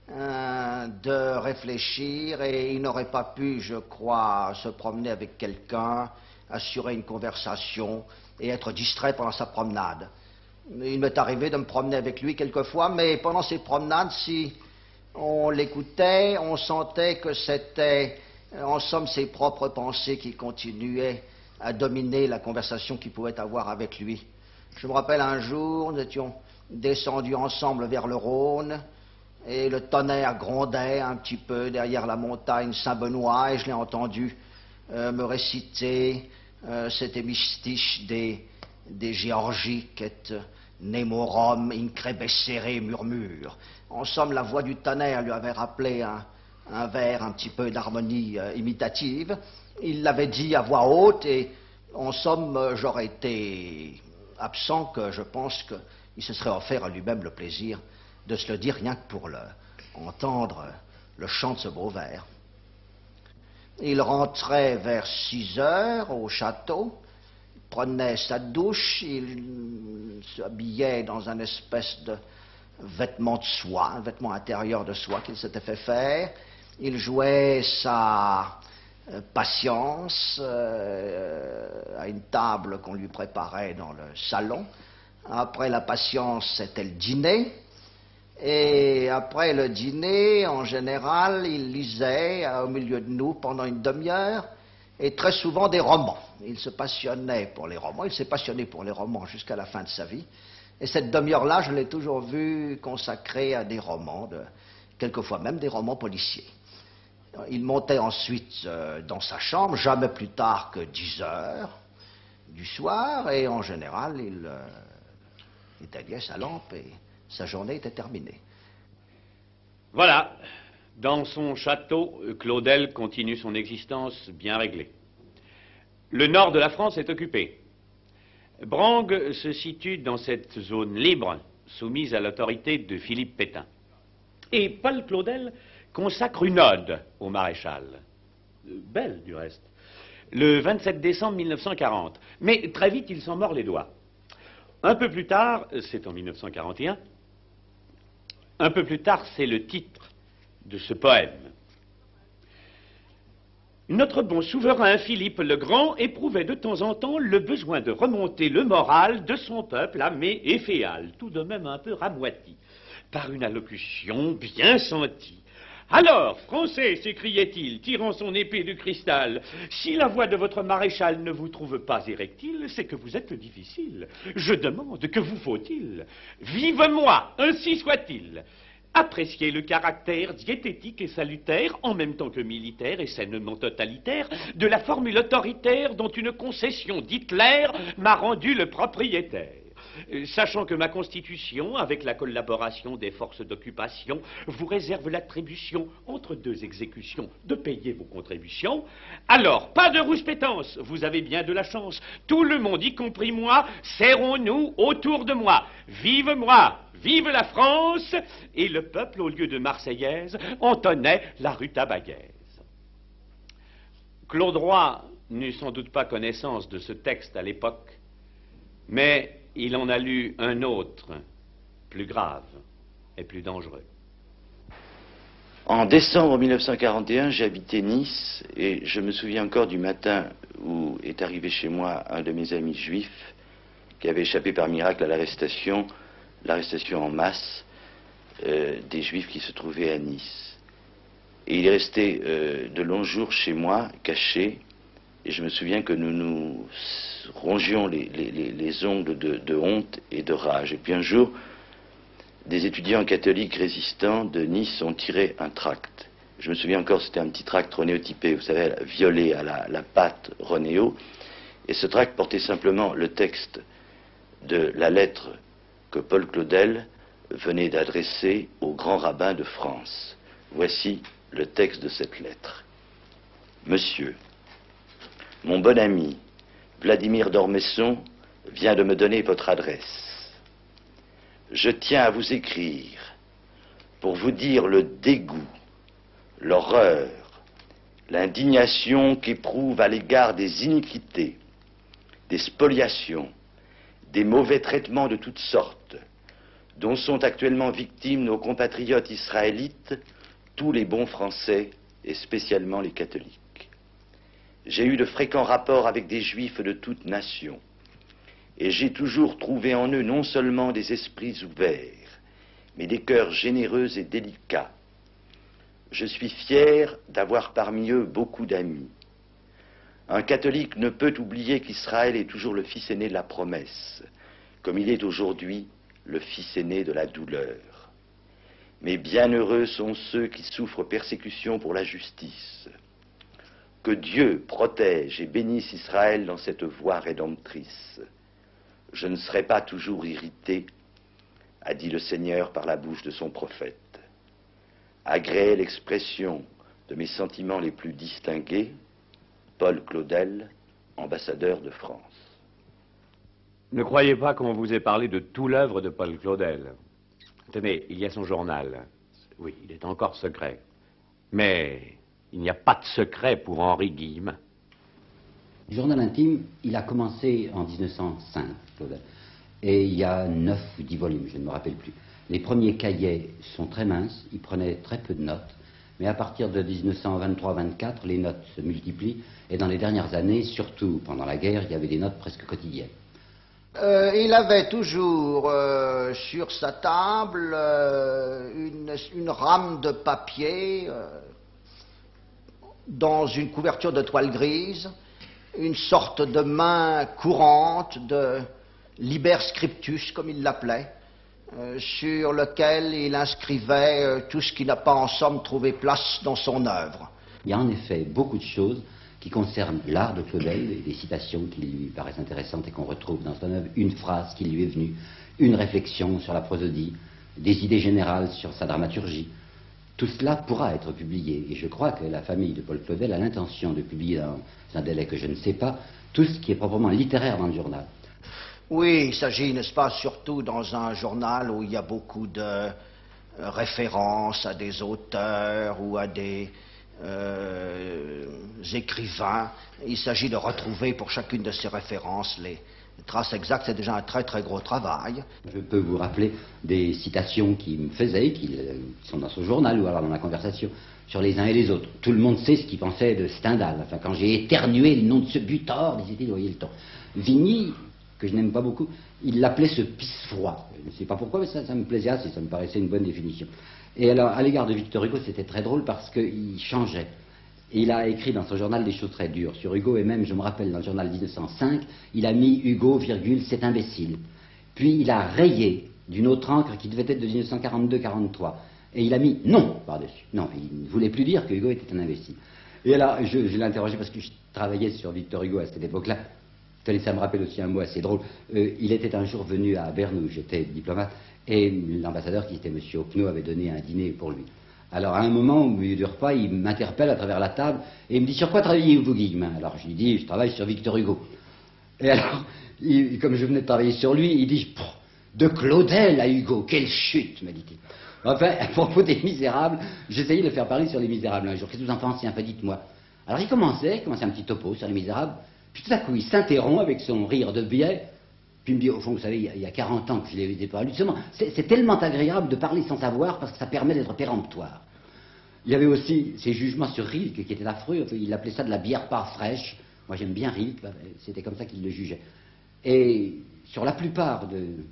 de réfléchir, et il n'aurait pas pu, je crois, se promener avec quelqu'un, assurer une conversation et être distrait pendant sa promenade. Il m'est arrivé de me promener avec lui quelquefois, mais pendant ces promenades, si on l'écoutait, on sentait que c'était, en somme, ses propres pensées qui continuaient à dominer la conversation qu'il pouvait avoir avec lui. Je me rappelle un jour, nous étions descendus ensemble vers le Rhône, et le tonnerre grondait un petit peu derrière la montagne Saint-Benoît, et je l'ai entendu me réciter cet hémistiche des Géorgiques Nemorum increbescere murmure. En somme, la voix du tonnerre lui avait rappelé un vers un petit peu d'harmonie imitative. Il l'avait dit à voix haute et, en somme, j'aurais été absent que je pense qu'il se serait offert à lui-même le plaisir de se le dire rien que pour entendre le chant de ce beau vers. Il rentrait vers 6 heures au château, prenait sa douche, il s'habillait dans un espèce de vêtement de soie, un vêtement intérieur de soie qu'il s'était fait faire. Il jouait sa patience à une table qu'on lui préparait dans le salon. Après la patience, c'était le dîner. Et après le dîner, en général, il lisait au milieu de nous pendant une demi-heure, et très souvent des romans. Il se passionnait pour les romans, il s'est passionné pour les romans jusqu'à la fin de sa vie. Et cette demi-heure-là, je l'ai toujours vu consacrée à des romans, quelquefois même des romans policiers. Il montait ensuite dans sa chambre, jamais plus tard que 10 heures du soir, et en général, il éteignait sa lampe et sa journée était terminée. Voilà. Dans son château, Claudel continue son existence bien réglée. Le nord de la France est occupé. Brangue se situe dans cette zone libre, soumise à l'autorité de Philippe Pétain. Et Paul Claudel consacre une ode au maréchal. Belle, du reste. Le 27 décembre 1940. Mais très vite, il s'en mord les doigts. Un peu plus tard, c'est en 1941, un peu plus tard, c'est le titre de ce poème. Notre bon souverain Philippe le Grand éprouvait de temps en temps le besoin de remonter le moral de son peuple amé et féal, tout de même un peu ramoiti, par une allocution bien sentie. Alors, Français, s'écriait-il, tirant son épée de cristal, si la voix de votre maréchal ne vous trouve pas érectile, c'est que vous êtes difficile. Je demande, que vous faut-il? Vive moi, ainsi soit-il. Appréciez le caractère diététique et salutaire, en même temps que militaire et sainement totalitaire, de la formule autoritaire dont une concession d'Hitler m'a rendu le propriétaire. Sachant que ma Constitution, avec la collaboration des forces d'occupation, vous réserve l'attribution, entre 2 exécutions, de payer vos contributions, alors, pas de rouspétance, vous avez bien de la chance. Tout le monde, y compris moi, serrons-nous autour de moi. Vive moi, vive la France! Et le peuple, au lieu de Marseillaise, entonnait la rutabaguaise. Claude Roy n'eut sans doute pas connaissance de ce texte à l'époque, mais il en a lu un autre, plus grave et plus dangereux. En décembre 1941, j'habitais Nice et je me souviens encore du matin où est arrivé chez moi un de mes amis juifs qui avait échappé par miracle à l'arrestation en masse des juifs qui se trouvaient à Nice. Et il est resté de longs jours chez moi, caché, et je me souviens que nous nous rongions les ongles de honte et de rage. Et puis un jour, des étudiants catholiques résistants de Nice ont tiré un tract. Je me souviens encore, c'était un petit tract ronéotypé, vous savez, violet à la pâte Ronéo. Et ce tract portait simplement le texte de la lettre que Paul Claudel venait d'adresser au grand rabbin de France. Voici le texte de cette lettre. Monsieur, mon bon ami, Vladimir d'Ormesson vient de me donner votre adresse. Je tiens à vous écrire pour vous dire le dégoût, l'horreur, l'indignation qu'éprouve à l'égard des iniquités, des spoliations, des mauvais traitements de toutes sortes, dont sont actuellement victimes nos compatriotes israélites, tous les bons Français et spécialement les catholiques. J'ai eu de fréquents rapports avec des juifs de toutes nations, et j'ai toujours trouvé en eux non seulement des esprits ouverts, mais des cœurs généreux et délicats. Je suis fier d'avoir parmi eux beaucoup d'amis. Un catholique ne peut oublier qu'Israël est toujours le fils aîné de la promesse, comme il est aujourd'hui le fils aîné de la douleur. Mais bienheureux sont ceux qui souffrent persécution pour la justice. Que Dieu protège et bénisse Israël dans cette voie rédemptrice. je ne serai pas toujours irrité, a dit le Seigneur par la bouche de son prophète. Agréez l'expression de mes sentiments les plus distingués, Paul Claudel, ambassadeur de France. Ne croyez pas qu'on vous ait parlé de tout l'œuvre de Paul Claudel. Tenez, il y a son journal. Oui, il est encore secret. Mais il n'y a pas de secret pour Henri Guillemin. Le journal intime, il a commencé en 1905, Claudel. Et il y a 9 ou 10 volumes, je ne me rappelle plus. Les premiers cahiers sont très minces, il prenait très peu de notes. Mais à partir de 1923-24, les notes se multiplient. Et dans les dernières années, surtout pendant la guerre, il y avait des notes presque quotidiennes. Il avait toujours sur sa table une rame de papier dans une couverture de toile grise, une sorte de main courante de liber scriptus, comme il l'appelait, sur lequel il inscrivait tout ce qui n'a pas en somme trouvé place dans son œuvre. Il y a en effet beaucoup de choses qui concernent l'art de Claudel, et des citations qui lui paraissent intéressantes et qu'on retrouve dans son œuvre, une phrase qui lui est venue, une réflexion sur la prosodie, des idées générales sur sa dramaturgie. Tout cela pourra être publié, et je crois que la famille de Paul Claudel a l'intention de publier dans un délai que je ne sais pas, tout ce qui est proprement littéraire dans le journal. Oui, il s'agit, n'est-ce pas, surtout dans un journal où il y a beaucoup de références à des auteurs ou à des écrivains. Il s'agit de retrouver pour chacune de ces références les traces exactes. C'est déjà un très très gros travail. Je peux vous rappeler des citations qu'il me faisait, qui sont dans ce journal ou alors dans la conversation, sur les uns et les autres. Tout le monde sait ce qu'il pensait de Stendhal. Enfin, quand j'ai éternué le nom de ce butor, disait-il, voyez le temps. Vigny, que je n'aime pas beaucoup, il l'appelait ce pisse-froid. Je ne sais pas pourquoi, mais ça me plaisait assez, ça me paraissait une bonne définition. Et alors, à l'égard de Victor Hugo, c'était très drôle parce qu'il changeait. Et il a écrit dans son journal des choses très dures sur Hugo, et même, je me rappelle, dans le journal 1905, il a mis Hugo, virgule, c'est imbécile. Puis il a rayé d'une autre encre qui devait être de 1942-43. Et il a mis non par-dessus. Non, il ne voulait plus dire que Hugo était un imbécile. Et alors, je l'ai interrogé parce que je travaillais sur Victor Hugo à cette époque-là. Ça me rappelle aussi un mot assez drôle. Il était un jour venu à Berne, où j'étais diplomate, et l'ambassadeur, qui était M. Opnaud, avait donné un dîner pour lui. Alors, à un moment, au milieu du repas, il m'interpelle à travers la table, et il me dit « Sur quoi travaillez-vous, Guillemin ?» Alors, je lui dis « Je travaille sur Victor Hugo. » Et alors, comme je venais de travailler sur lui, il dit « De Claudel à Hugo, quelle chute !» me dit-il. Enfin, à propos des Misérables, j'essayais de faire parler sur les Misérables un jour. Qu'est-ce que vous en pensez? Enfin, dites-moi. Alors, il commençait un petit topo sur les Misérables, puis tout à coup, il s'interrompt avec son rire de biais, puis il me dit, au fond, vous savez, il y a 40 ans que je l'ai eu parlé. Justement, c'est tellement agréable de parler sans savoir, parce que ça permet d'être péremptoire. Il y avait aussi ses jugements sur Rilke, qui étaient affreux. Enfin, il appelait ça de la bière pas fraîche. Moi, j'aime bien Rilke, c'était comme ça qu'il le jugeait. Et sur la plupart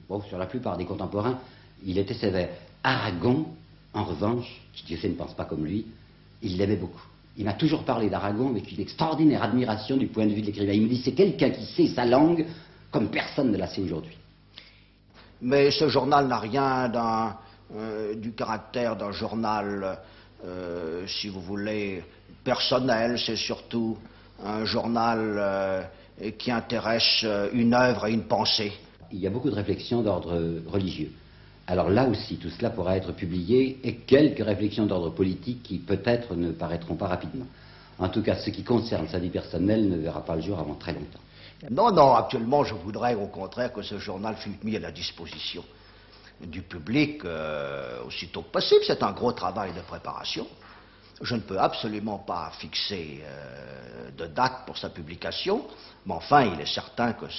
des contemporains, il était sévère. Aragon, en revanche, qui Dieu sait ne pense pas comme lui, il l'aimait beaucoup. Il m'a toujours parlé d'Aragon avec une extraordinaire admiration du point de vue de l'écrivain. Il me dit, c'est quelqu'un qui sait sa langue comme personne ne la sait aujourd'hui. Mais ce journal n'a rien du caractère d'un journal, si vous voulez, personnel. C'est surtout un journal qui intéresse une œuvre et une pensée. Il y a beaucoup de réflexions d'ordre religieux. Alors là aussi, tout cela pourra être publié, et quelques réflexions d'ordre politique qui peut-être ne paraîtront pas rapidement. En tout cas, ce qui concerne sa vie personnelle ne verra pas le jour avant très longtemps. Non, actuellement, je voudrais au contraire que ce journal fût mis à la disposition du public aussitôt que possible. C'est un gros travail de préparation. Je ne peux absolument pas fixer de date pour sa publication, mais enfin, il est certain que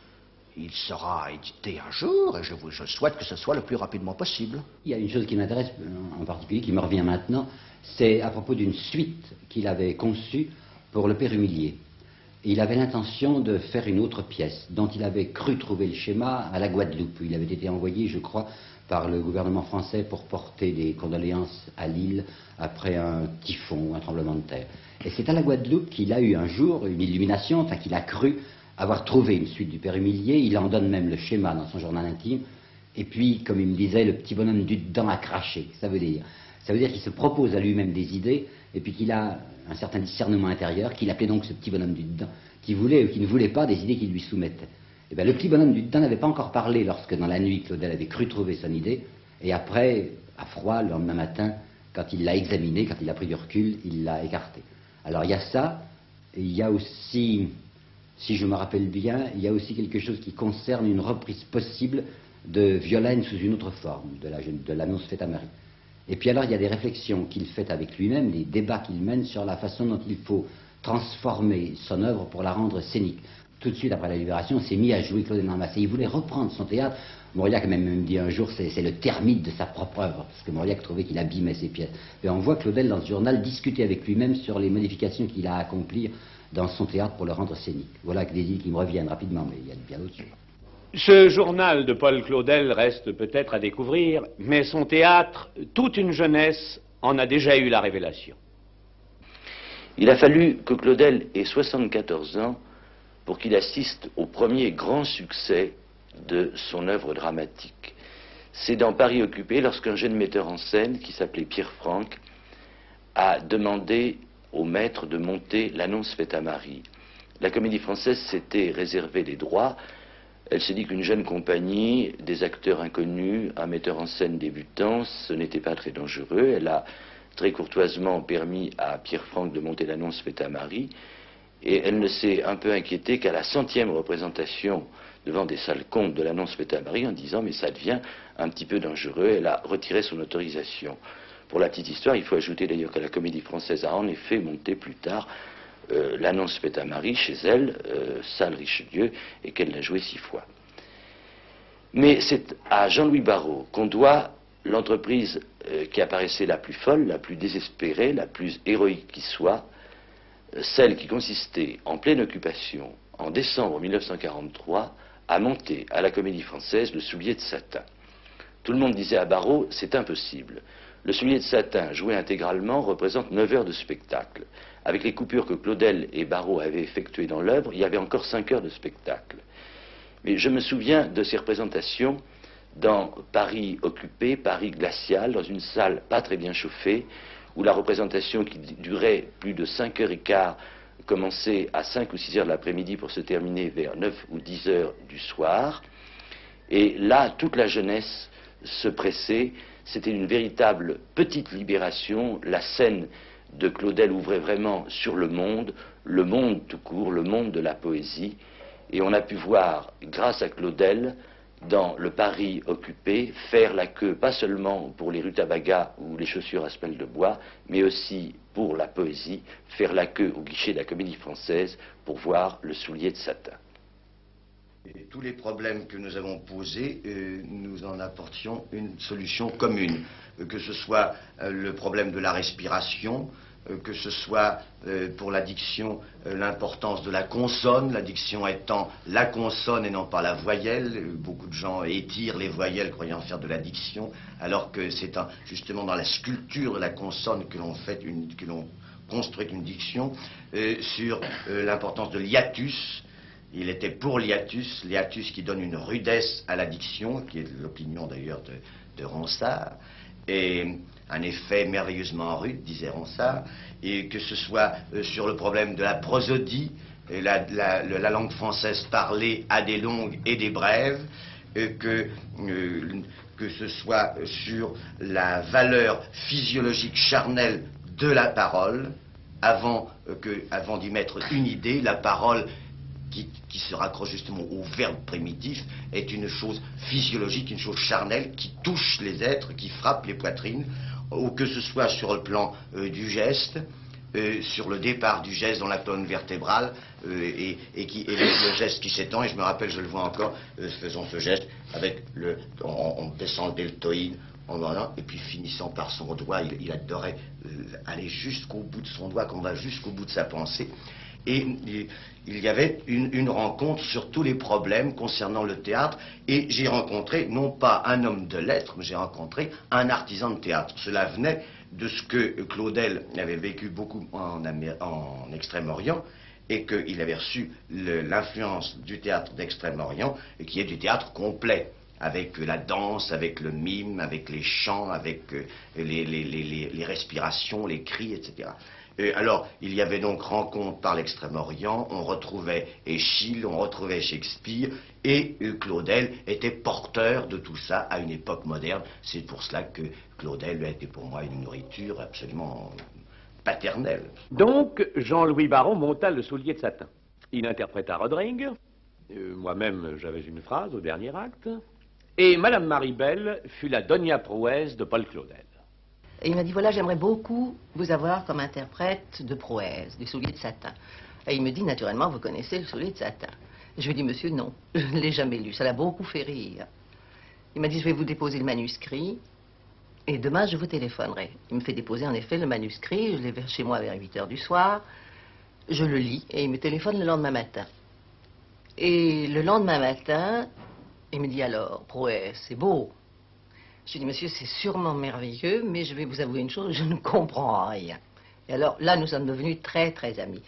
il sera édité un jour, et je souhaite que ce soit le plus rapidement possible. Il y a une chose qui m'intéresse en particulier, qui me revient maintenant, c'est à propos d'une suite qu'il avait conçue pour le Père Humilié. Et il avait l'intention de faire une autre pièce, dont il avait cru trouver le schéma à la Guadeloupe. Il avait été envoyé, je crois, par le gouvernement français pour porter des condoléances à l'île après un typhon ou un tremblement de terre. Et c'est à la Guadeloupe qu'il a eu un jour une illumination, enfin qu'il a cru avoir trouvé une suite du Père Humilié. Il en donne même le schéma dans son journal intime. Et puis, comme il me disait, le petit bonhomme du dedans a craché. Ça veut dire qu'il se propose à lui-même des idées, et puis qu'il a un certain discernement intérieur, qu'il appelait donc ce petit bonhomme du dedans, qui ne voulait pas des idées qu'il lui soumettait. Eh bien, le petit bonhomme du temps n'avait pas encore parlé lorsque, dans la nuit, Claudel avait cru trouver son idée, et après, à froid, le lendemain matin, quand il l'a examiné, quand il a pris du recul, il l'a écarté. Alors, il y a ça, et il y a aussi, si je me rappelle bien, il y a aussi quelque chose qui concerne une reprise possible de Violaine sous une autre forme, de l'annonce faite à Marie. Et puis alors, il y a des réflexions qu'il fait avec lui-même, des débats qu'il mène sur la façon dont il faut transformer son œuvre pour la rendre scénique. Tout de suite après la Libération, on s'est mis à jouer Claudel dans la masse. Et il voulait reprendre son théâtre. Mauriac a même dit un jour, c'est le termite de sa propre œuvre, parce que Mauriac trouvait qu'il abîmait ses pièces. Et on voit Claudel dans ce journal discuter avec lui-même sur les modifications qu'il a à accomplir dans son théâtre pour le rendre scénique. Voilà des idées qui me reviennent rapidement, mais il y a bien d'autres choses. Ce journal de Paul Claudel reste peut-être à découvrir, mais son théâtre, toute une jeunesse, en a déjà eu la révélation. Il a fallu que Claudel ait 74 ans pour qu'il assiste au premier grand succès de son œuvre dramatique. C'est dans Paris Occupé, lorsqu'un jeune metteur en scène, qui s'appelait Pierre Franck, a demandé au maître de monter l'annonce faite à Marie. La Comédie Française s'était réservé les droits. Elle s'est dit qu'une jeune compagnie, des acteurs inconnus, un metteur en scène débutant, ce n'était pas très dangereux. Elle a très courtoisement permis à Pierre Franck de monter l'annonce faite à Marie, et elle ne s'est un peu inquiétée qu'à la 100e représentation devant des salles comptes de l'annonce faite à Marie, en disant mais ça devient un petit peu dangereux. Elle a retiré son autorisation. Pour la petite histoire, il faut ajouter d'ailleurs que la Comédie Française a en effet monté plus tard l'annonce faite à Marie chez elle, salle Richelieu, et qu'elle l'a joué 6 fois. Mais c'est à Jean-Louis Barrault qu'on doit l'entreprise qui apparaissait la plus folle, la plus désespérée, la plus héroïque qui soit, celle qui consistait en pleine occupation, en décembre 1943, à monter à la Comédie Française le Soulier de satin. Tout le monde disait à Barrault, c'est impossible. Le Soulier de satin, joué intégralement, représente 9 heures de spectacle. Avec les coupures que Claudel et Barrault avaient effectuées dans l'œuvre, il y avait encore 5 heures de spectacle. Mais je me souviens de ces représentations dans Paris Occupé, Paris glacial, dans une salle pas très bien chauffée, où la représentation qui durait plus de 5 heures et quart commençait à 5 ou 6 heures de l'après-midi pour se terminer vers 9 ou 10 heures du soir. Et là, toute la jeunesse se pressait. C'était une véritable petite libération. La scène de Claudel ouvrait vraiment sur le monde tout court, le monde de la poésie. Et on a pu voir, grâce à Claudel, dans le Paris Occupé, faire la queue, pas seulement pour les rutabagas ou les chaussures à semelles de bois, mais aussi pour la poésie, faire la queue au guichet de la Comédie Française pour voir le Soulier de satin. Et tous les problèmes que nous avons posés, nous en apportions une solution commune. Que ce soit le problème de la respiration, que ce soit pour l'addiction l'importance de la consonne, l'addiction étant la consonne et non pas la voyelle. Beaucoup de gens étirent les voyelles croyant faire de l'addiction, alors que c'est justement dans la sculpture de la consonne que l'on construit une diction. Sur l'importance de l'hiatus. Il était pour l'hiatus qui donne une rudesse à la diction, qui est l'opinion d'ailleurs de Ronsard, et un effet merveilleusement rude, disait Ronsard, et que ce soit sur le problème de la prosodie, la langue française parlée a des longues et des brèves, que ce soit sur la valeur physiologique charnelle de la parole, avant d'y mettre une idée, la parole qui se raccroche justement au verbe primitif, est une chose physiologique, une chose charnelle, qui touche les êtres, qui frappe les poitrines, ou que ce soit sur le plan du geste, sur le départ du geste dans la colonne vertébrale, et le geste qui s'étend, et je me rappelle, je le vois encore, faisant ce geste, avec on descend le deltoïde, et puis finissant par son doigt, il adorait aller jusqu'au bout de son doigt, qu'on va jusqu'au bout de sa pensée. Et il y avait une rencontre sur tous les problèmes concernant le théâtre, et j'ai rencontré, non pas un homme de lettres, mais j'ai rencontré un artisan de théâtre. Cela venait de ce que Claudel avait vécu beaucoup en Extrême-Orient, et qu'il avait reçu l'influence du théâtre d'Extrême-Orient, qui est du théâtre complet, avec la danse, avec le mime, avec les chants, avec les respirations, les cris, etc. Alors, il y avait donc rencontre par l'Extrême-Orient, on retrouvait Eschyle, on retrouvait Shakespeare, et Claudel était porteur de tout ça à une époque moderne. C'est pour cela que Claudel a été pour moi une nourriture absolument paternelle. Donc, Jean-Louis Baron monta le soulier de satin. Il interpréta Rodrigue. Moi-même, j'avais une phrase au dernier acte. Et Madame Maribel fut la Donia Prouès de Paul Claudel. Et il m'a dit, voilà, j'aimerais beaucoup vous avoir comme interprète de Prouès, du soulier de satin. Et il me dit, naturellement, vous connaissez le soulier de satin. Je lui ai dit, monsieur, non, je ne l'ai jamais lu. Ça l'a beaucoup fait rire. Il m'a dit, je vais vous déposer le manuscrit et demain, je vous téléphonerai. Il me fait déposer, en effet, le manuscrit. Je l'ai vers chez moi vers 8 h du soir. Je le lis et il me téléphone le lendemain matin. Et le lendemain matin, il me dit, alors, Prouès, c'est beau. Je lui ai dit, monsieur, c'est sûrement merveilleux, mais je vais vous avouer une chose, je ne comprends rien. Et alors, là, nous sommes devenus très, très amis.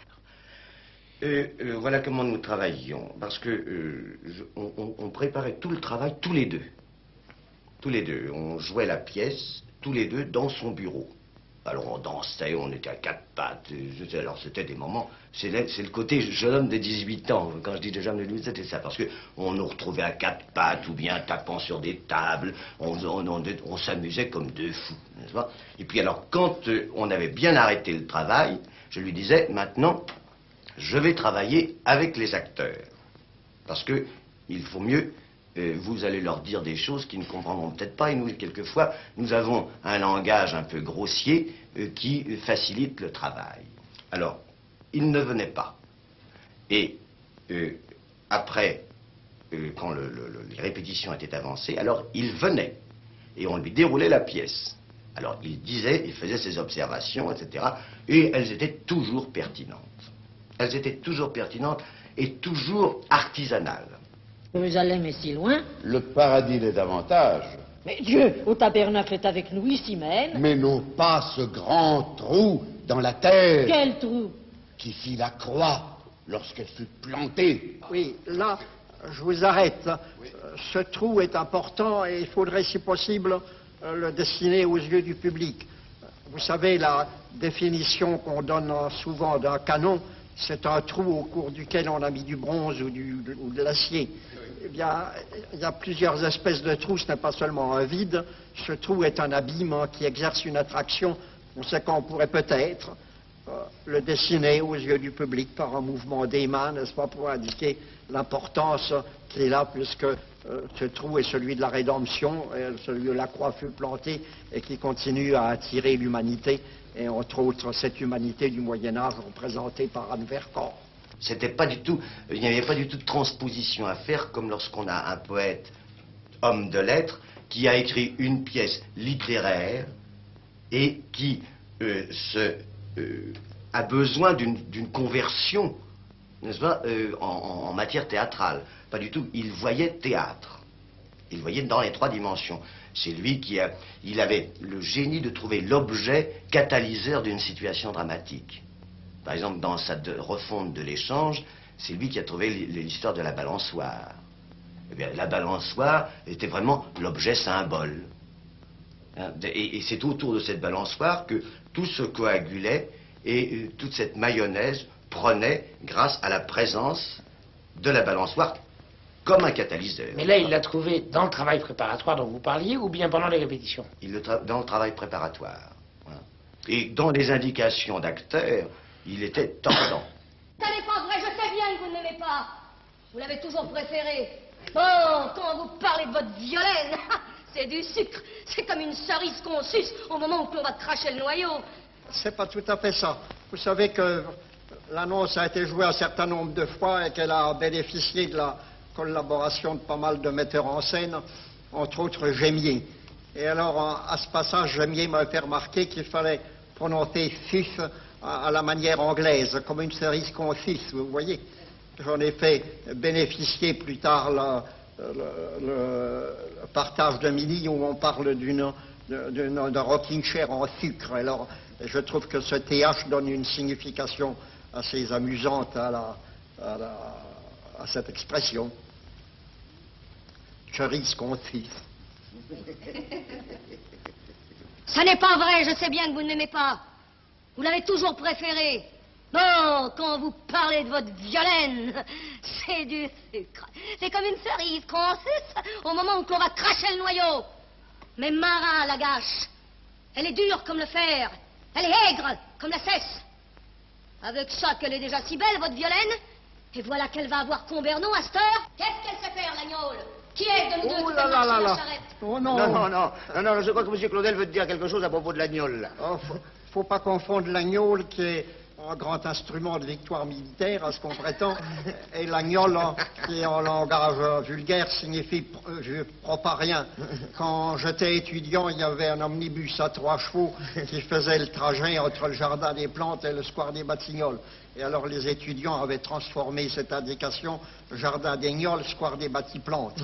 Voilà comment nous travaillions, parce que on préparait tout le travail tous les deux. Tous les deux. On jouait la pièce, tous les deux, dans son bureau. Alors on dansait, on était à quatre pattes. Alors c'était des moments... C'est le côté jeune homme de 18 ans. Quand je dis jeune homme de 18 ans, c'était ça. Parce qu'on nous retrouvait à quatre pattes ou bien tapant sur des tables. On s'amusait comme deux fous, n'est-ce pas? Et puis alors, quand on avait bien arrêté le travail, je lui disais, maintenant, je vais travailler avec les acteurs. Parce que il faut mieux... vous allez leur dire des choses qu'ils ne comprendront peut-être pas. Et nous, quelquefois, nous avons un langage un peu grossier qui facilite le travail. Alors, il ne venait pas. Et après, quand les répétitions étaient avancées, alors il venait. Et on lui déroulait la pièce. Alors, il disait, il faisait ses observations, etc. Et elles étaient toujours pertinentes. Elles étaient toujours pertinentes et toujours artisanales. Jérusalem est si loin. Le paradis l'est davantage. Mais Dieu, au tabernacle est avec nous ici même. Mais non pas ce grand trou dans la terre. Quel trou? Qui fit la croix lorsqu'elle fut plantée. Oui, là, je vous arrête. Oui. Ce trou est important et il faudrait, si possible, le dessiner aux yeux du public. Vous savez, la définition qu'on donne souvent d'un canon, c'est un trou au cours duquel on a mis du bronze ou de l'acier. Eh bien, il y a plusieurs espèces de trous, ce n'est pas seulement un vide. Ce trou est un abîme qui exerce une attraction. On sait qu'on pourrait peut-être le dessiner aux yeux du public par un mouvement des mains, n'est-ce pas, pour indiquer l'importance qui est là, puisque ce trou est celui de la rédemption, celui où la croix fut plantée et qui continue à attirer l'humanité. Et entre autres, cette humanité du Moyen-Âge représentée par Anne Vercors. C'était pas du tout, il n'y avait pas du tout de transposition à faire, comme lorsqu'on a un poète, homme de lettres, qui a écrit une pièce littéraire et qui a besoin d'une conversion, n'est-ce pas, en matière théâtrale. Pas du tout. Il voyait théâtre. Il voyait dans les trois dimensions. C'est lui il avait le génie de trouver l'objet catalyseur d'une situation dramatique. Par exemple, dans sa refonte de l'échange, c'est lui qui a trouvé l'histoire de la balançoire. Eh bien, la balançoire était vraiment l'objet symbole. Et c'est autour de cette balançoire que tout se coagulait et toute cette mayonnaise prenait grâce à la présence de la balançoire comme un catalyseur. Mais là, il l'a trouvé dans le travail préparatoire dont vous parliez ou bien pendant les répétitions? Dans le travail préparatoire. Voilà. Et dans les indications d'acteurs, il était tordant. Ça n'est pas vrai, je sais bien que vous ne l'aimez pas. Vous l'avez toujours préféré. Oh, quand vous parlez de votre violaine, c'est du sucre. C'est comme une cerise qu'on suce au moment où l'on va cracher le noyau. C'est pas tout à fait ça. Vous savez que l'annonce a été jouée un certain nombre de fois et qu'elle a bénéficié de la collaboration de pas mal de metteurs en scène, entre autres Gémier. Et alors, à ce passage, Gémier m'a fait remarquer qu'il fallait prononcer « fif » à la manière anglaise, comme une cerise qu'on suce, vous voyez. J'en ai fait bénéficier plus tard le partage de midi où on parle d'un rocking chair en sucre. Alors, je trouve que ce TH donne une signification assez amusante à cette expression. Cerise qu'on suce. Ça n'est pas vrai, je sais bien que vous ne l'aimez pas. Vous l'avez toujours préféré. Bon, quand vous parlez de votre violaine, c'est du sucre. C'est comme une cerise qu'on suce au moment où on va cracher le noyau. Mais Marin la gâche. Elle est dure comme le fer. Elle est aigre comme la cesse. Avec ça qu'elle est déjà si belle, votre violaine. Et voilà qu'elle va avoir Combernon à cette heure. Qu'est-ce qu'elle sait faire, l'agnole? Qui est de nous deux qui fait marcher la charrette? Oh non. Non, je crois que M. Claudel veut te dire quelque chose à propos de l'agnole. Oh, faut pas confondre l'agnole qui est un grand instrument de victoire militaire, à ce qu'on prétend, et l'agnole qui en langage vulgaire signifie je prends pas rien. Quand j'étais étudiant, il y avait un omnibus à 3 chevaux qui faisait le trajet entre le jardin des plantes et le square des Batignolles. Et alors les étudiants avaient transformé cette indication jardin des Gnolles, square des Batiplantes.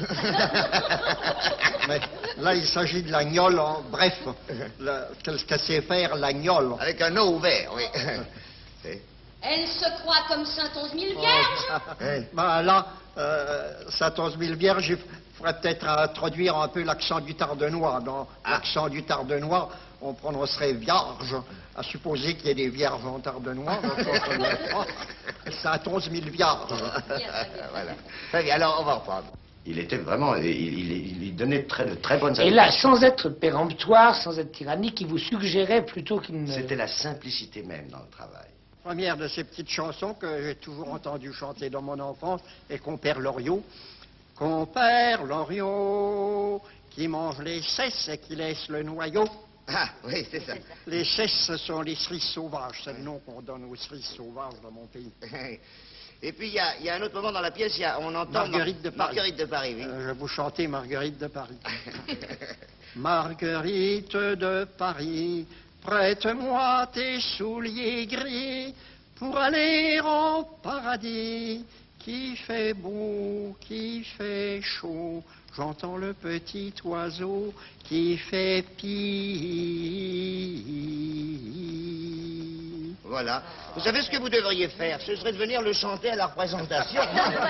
Mais là, il s'agit de l'agnole, bref, qu'est-ce qu'elle sait faire, l'agnole. Avec un O ouvert, oui. Elle se croit comme Saint-Onze mille vierges. Ben là, Saint-Onze mille vierges, il faudrait peut-être introduire un peu l'accent du Tardenois. Dans l'accent du Tardenois, on prononcerait vierge, à supposer qu'il y ait des vierges en Tardenois. Saint-Onze mille vierges. Voilà. Très bien, alors on va reprendre. Il était vraiment, il donnait de très bonnes Et là, sans être péremptoire, sans être tyrannique, il vous suggérait plutôt qu'il ne... C'était la simplicité même dans le travail. Première de ces petites chansons que j'ai toujours entendu chanter dans mon enfance, et Compère Loriot. Compère Loriot, qui mange les cesses et qui laisse le noyau. Ah, oui, c'est ça. Les cesses, ce sont les cerises sauvages. C'est le nom qu'on donne aux cerises sauvages dans mon pays. Et puis, il y a un autre moment dans la pièce, on entend... Marguerite de Paris. Marguerite de Paris, oui. Je vais vous chanter Marguerite de Paris. Marguerite de Paris, prête-moi tes souliers gris pour aller en paradis. Qui fait beau, qui fait chaud, j'entends le petit oiseau qui fait pie. Voilà. Vous savez ce que vous devriez faire? Ce serait de venir le chanter à la représentation.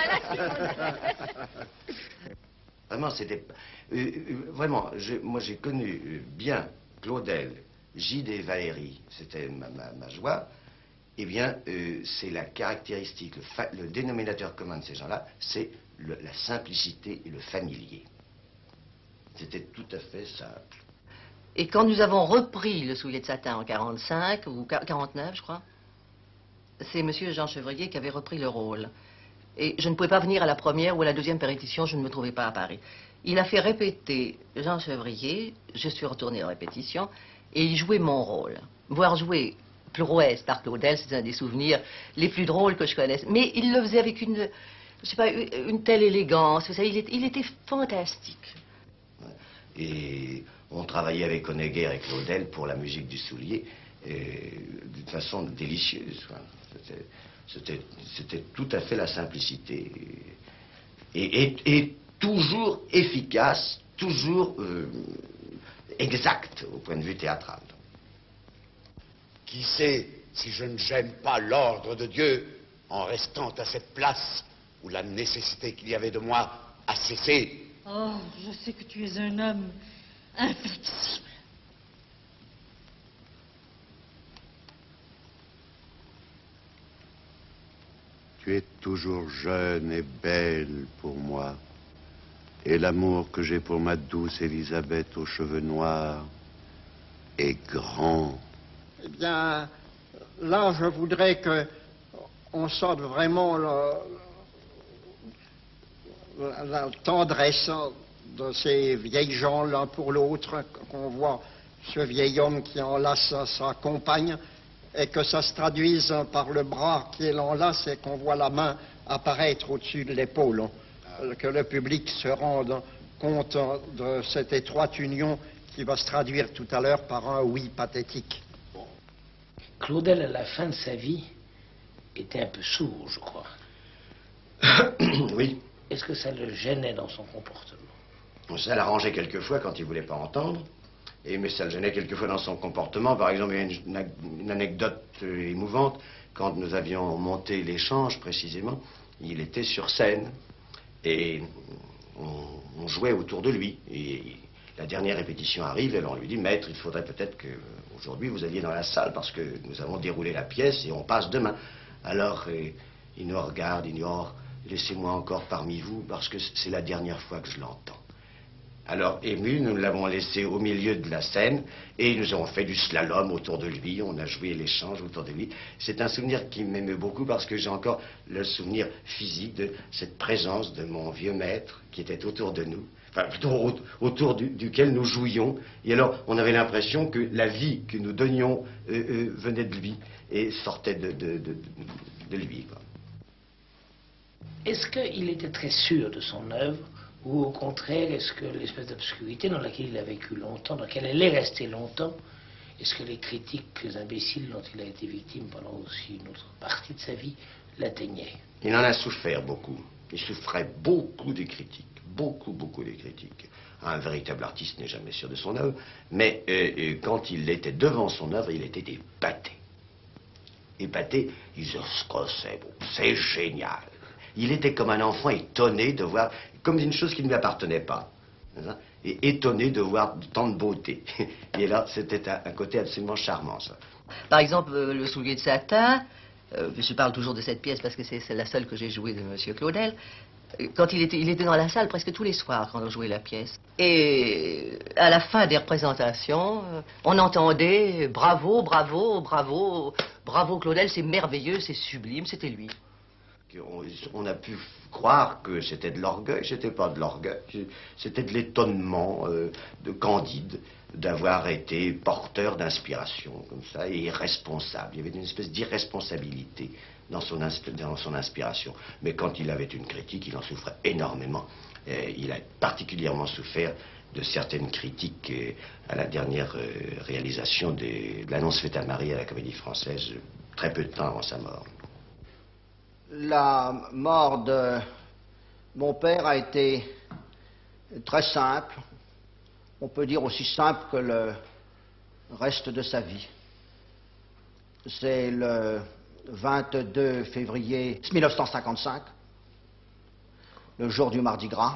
Vraiment, c'était... vraiment, moi j'ai connu bien Claudel, Gide et Valéry. C'était ma joie. Eh bien, c'est la caractéristique, le dénominateur commun de ces gens-là, c'est la simplicité et le familier. C'était tout à fait simple. Et quand nous avons repris le Soulier de satin en 45, ou 49, je crois, c'est M. Jean Chevrier qui avait repris le rôle. Et je ne pouvais pas venir à la première ou à la deuxième répétition, je ne me trouvais pas à Paris. Il a fait répéter Jean Chevrier, je suis retournée en répétition, et il jouait mon rôle. Voir jouer Plourès par Claudel, c'est un des souvenirs les plus drôles que je connaisse. Mais il le faisait avec une, je sais pas, une telle élégance. Vous savez, il était fantastique. Et on travaillait avec Honegger et Claudel pour la musique du Soulier d'une façon délicieuse. C'était tout à fait la simplicité. Et toujours efficace, toujours exact au point de vue théâtral. Qui sait si je ne gêne pas l'ordre de Dieu en restant à cette place où la nécessité qu'il y avait de moi a cessé. Oh, je sais que tu es un homme inflexible. Tu es toujours jeune et belle pour moi. Et l'amour que j'ai pour ma douce Élisabeth aux cheveux noirs est grand. Eh bien, là, je voudrais qu'on sorte vraiment la tendresse de ces vieilles gens l'un pour l'autre, qu'on voit ce vieil homme qui enlace sa compagne, et que ça se traduise par le bras qui l'enlace et qu'on voit la main apparaître au-dessus de l'épaule. Que le public se rende compte de cette étroite union qui va se traduire tout à l'heure par un oui pathétique. Claudel, à la fin de sa vie, était un peu sourd, je crois. Oui. Est-ce que ça le gênait dans son comportement? Ça l'arrangeait quelquefois quand il ne voulait pas entendre, mais ça le gênait quelquefois dans son comportement. Par exemple, il y a une anecdote émouvante. Quand nous avions monté l'échange, précisément, il était sur scène et on jouait autour de lui. Et la dernière répétition arrive et on lui dit, maître, il faudrait peut-être que aujourd'hui vous alliez dans la salle parce que nous avons déroulé la pièce et on passe demain. Alors il nous regarde, il dit, oh, laissez-moi encore parmi vous parce que c'est la dernière fois que je l'entends. Alors, ému, nous l'avons laissé au milieu de la scène et nous avons fait du slalom autour de lui. On a joué l'échange autour de lui. C'est un souvenir qui m'émeut beaucoup parce que j'ai encore le souvenir physique de cette présence de mon vieux maître qui était autour de nous, enfin plutôt autour duquel nous jouions. Et alors, on avait l'impression que la vie que nous donnions venait de lui et sortait de lui, quoi. Est-ce qu'il était très sûr de son œuvre? Ou au contraire, est-ce que l'espèce d'obscurité dans laquelle il a vécu longtemps, dans laquelle elle est restée longtemps, est-ce que les critiques imbéciles dont il a été victime pendant aussi une autre partie de sa vie l'atteignaient? Il en a souffert beaucoup. Il souffrait beaucoup des critiques. Beaucoup des critiques. Un véritable artiste n'est jamais sûr de son œuvre, mais quand il était devant son œuvre, il était épaté. Épaté, il se scossait. Bon, c'est génial. Il était comme un enfant étonné de voir, comme une chose qui ne lui appartenait pas, et étonné de voir tant de beauté. Et là, c'était un côté absolument charmant, ça. Par exemple, le soulier de satin, je parle toujours de cette pièce parce que c'est la seule que j'ai jouée de M. Claudel. Quand il était dans la salle presque tous les soirs quand on jouait la pièce. Et à la fin des représentations, on entendait « Bravo, bravo, bravo, bravo Claudel, c'est merveilleux, c'est sublime, c'était lui ». On a pu croire que c'était de l'orgueil, c'était pas de l'orgueil, c'était de l'étonnement de Candide d'avoir été porteur d'inspiration comme ça et responsable. Il y avait une espèce d'irresponsabilité dans son inspiration. Mais quand il avait une critique, il en souffrait énormément. Il a particulièrement souffert de certaines critiques à la dernière réalisation de l'annonce faite à Marie à la Comédie Française, très peu de temps avant sa mort. La mort de mon père a été très simple, on peut dire aussi simple que le reste de sa vie. C'est le 22 février 1955, le jour du Mardi Gras,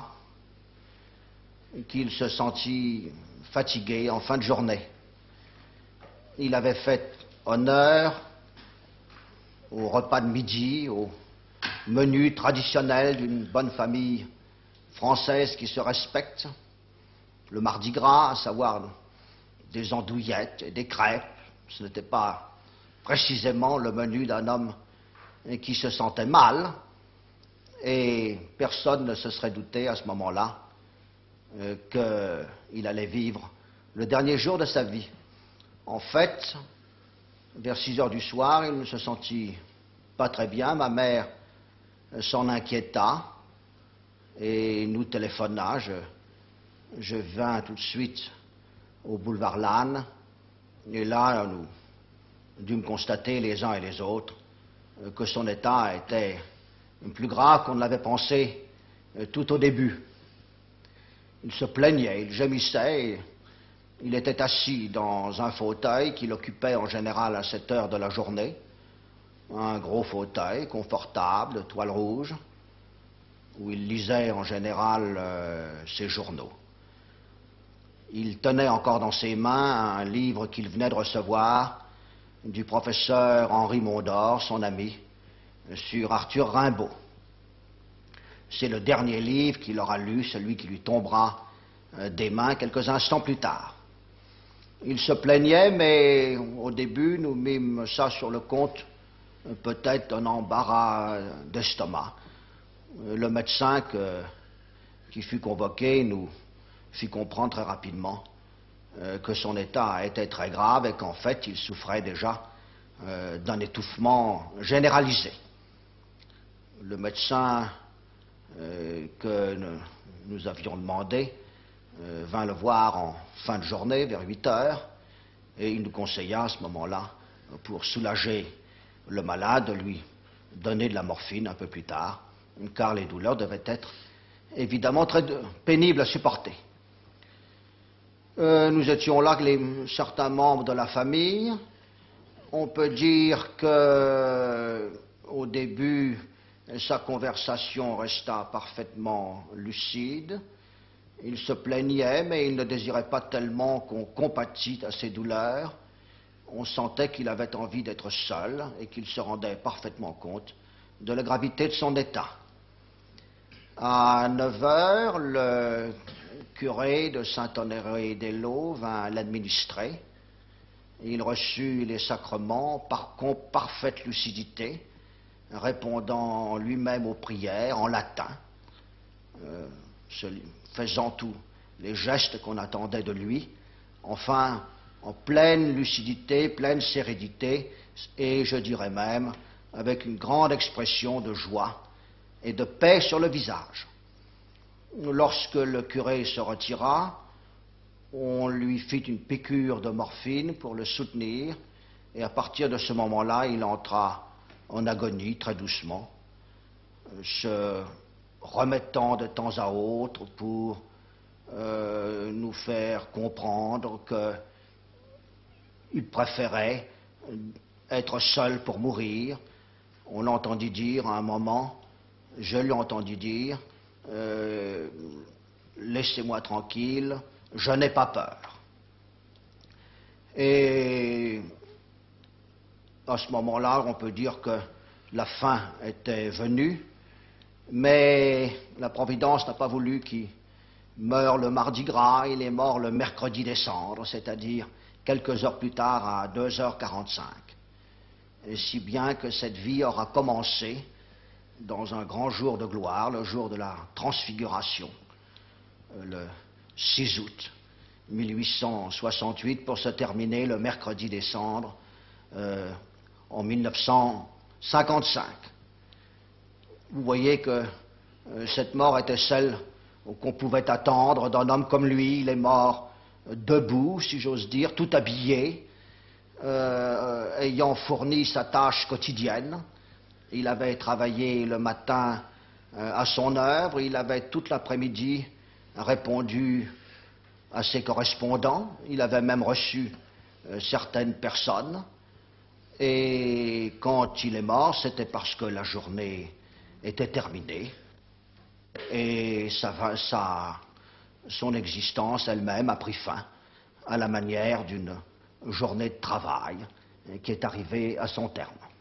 qu'il se sentit fatigué en fin de journée. Il avait fait honneur au repas de midi, au menu traditionnel d'une bonne famille française qui se respecte, le Mardi Gras, à savoir des andouillettes et des crêpes. Ce n'était pas précisément le menu d'un homme qui se sentait mal, et personne ne se serait douté à ce moment-là qu'il allait vivre le dernier jour de sa vie. En fait, vers 6 heures du soir, il ne se sentit pas très bien. Ma mère s'en inquiéta et nous téléphona. Je vins tout de suite au boulevard Lannes et là, nous dûmes constater les uns et les autres que son état était plus grave qu'on ne l'avait pensé tout au début. Il se plaignait, il gémissait, et il était assis dans un fauteuil qu'il occupait en général à cette heure de la journée, un gros fauteuil confortable, de toile rouge, où il lisait en général ses journaux. Il tenait encore dans ses mains un livre qu'il venait de recevoir du professeur Henri Mondor, son ami, sur Arthur Rimbaud. C'est le dernier livre qu'il aura lu, celui qui lui tombera des mains quelques instants plus tard. Il se plaignait, mais au début, nous mîmes ça sur le compte, peut-être un embarras d'estomac. Le médecin qui fut convoqué nous fit comprendre très rapidement que son état était très grave et qu'en fait, il souffrait déjà d'un étouffement généralisé. Le médecin que nous avions demandé vint le voir en fin de journée, vers 8 heures, et il nous conseilla à ce moment-là, pour soulager le malade, de lui donner de la morphine un peu plus tard, car les douleurs devaient être évidemment très pénibles à supporter. Nous étions là, certains membres de la famille. On peut dire que, au début, sa conversation resta parfaitement lucide, Il se plaignait, mais il ne désirait pas tellement qu'on compatît à ses douleurs. On sentait qu'il avait envie d'être seul et qu'il se rendait parfaitement compte de la gravité de son état. À 9 heures, le curé de Saint-Honoré-des-Laux vint l'administrer. Il reçut les sacrements par parfaite lucidité, répondant lui-même aux prières en latin, faisant tous les gestes qu'on attendait de lui, enfin en pleine lucidité, pleine sérénité, et je dirais même avec une grande expression de joie et de paix sur le visage. Lorsque le curé se retira, on lui fit une piqûre de morphine pour le soutenir, et à partir de ce moment-là, il entra en agonie très doucement, se remettant de temps à autre pour nous faire comprendre qu'il préférait être seul pour mourir. On l'entendit dire à un moment, je l'ai entendu dire, laissez-moi tranquille, je n'ai pas peur. Et à ce moment-là, on peut dire que la fin était venue, mais la Providence n'a pas voulu qu'il meure le mardi gras. Il est mort le mercredi des cendres, c'est-à-dire quelques heures plus tard à 2h45. Et si bien que cette vie aura commencé dans un grand jour de gloire, le jour de la transfiguration, le 6 août 1868, pour se terminer le mercredi des cendres en 1955. Vous voyez que cette mort était celle qu'on pouvait attendre d'un homme comme lui. Il est mort debout, si j'ose dire, tout habillé, ayant fourni sa tâche quotidienne. Il avait travaillé le matin à son œuvre, il avait toute l'après-midi répondu à ses correspondants, il avait même reçu certaines personnes, et quand il est mort, c'était parce que la journée était terminée, et son existence elle-même a pris fin à la manière d'une journée de travail qui est arrivée à son terme.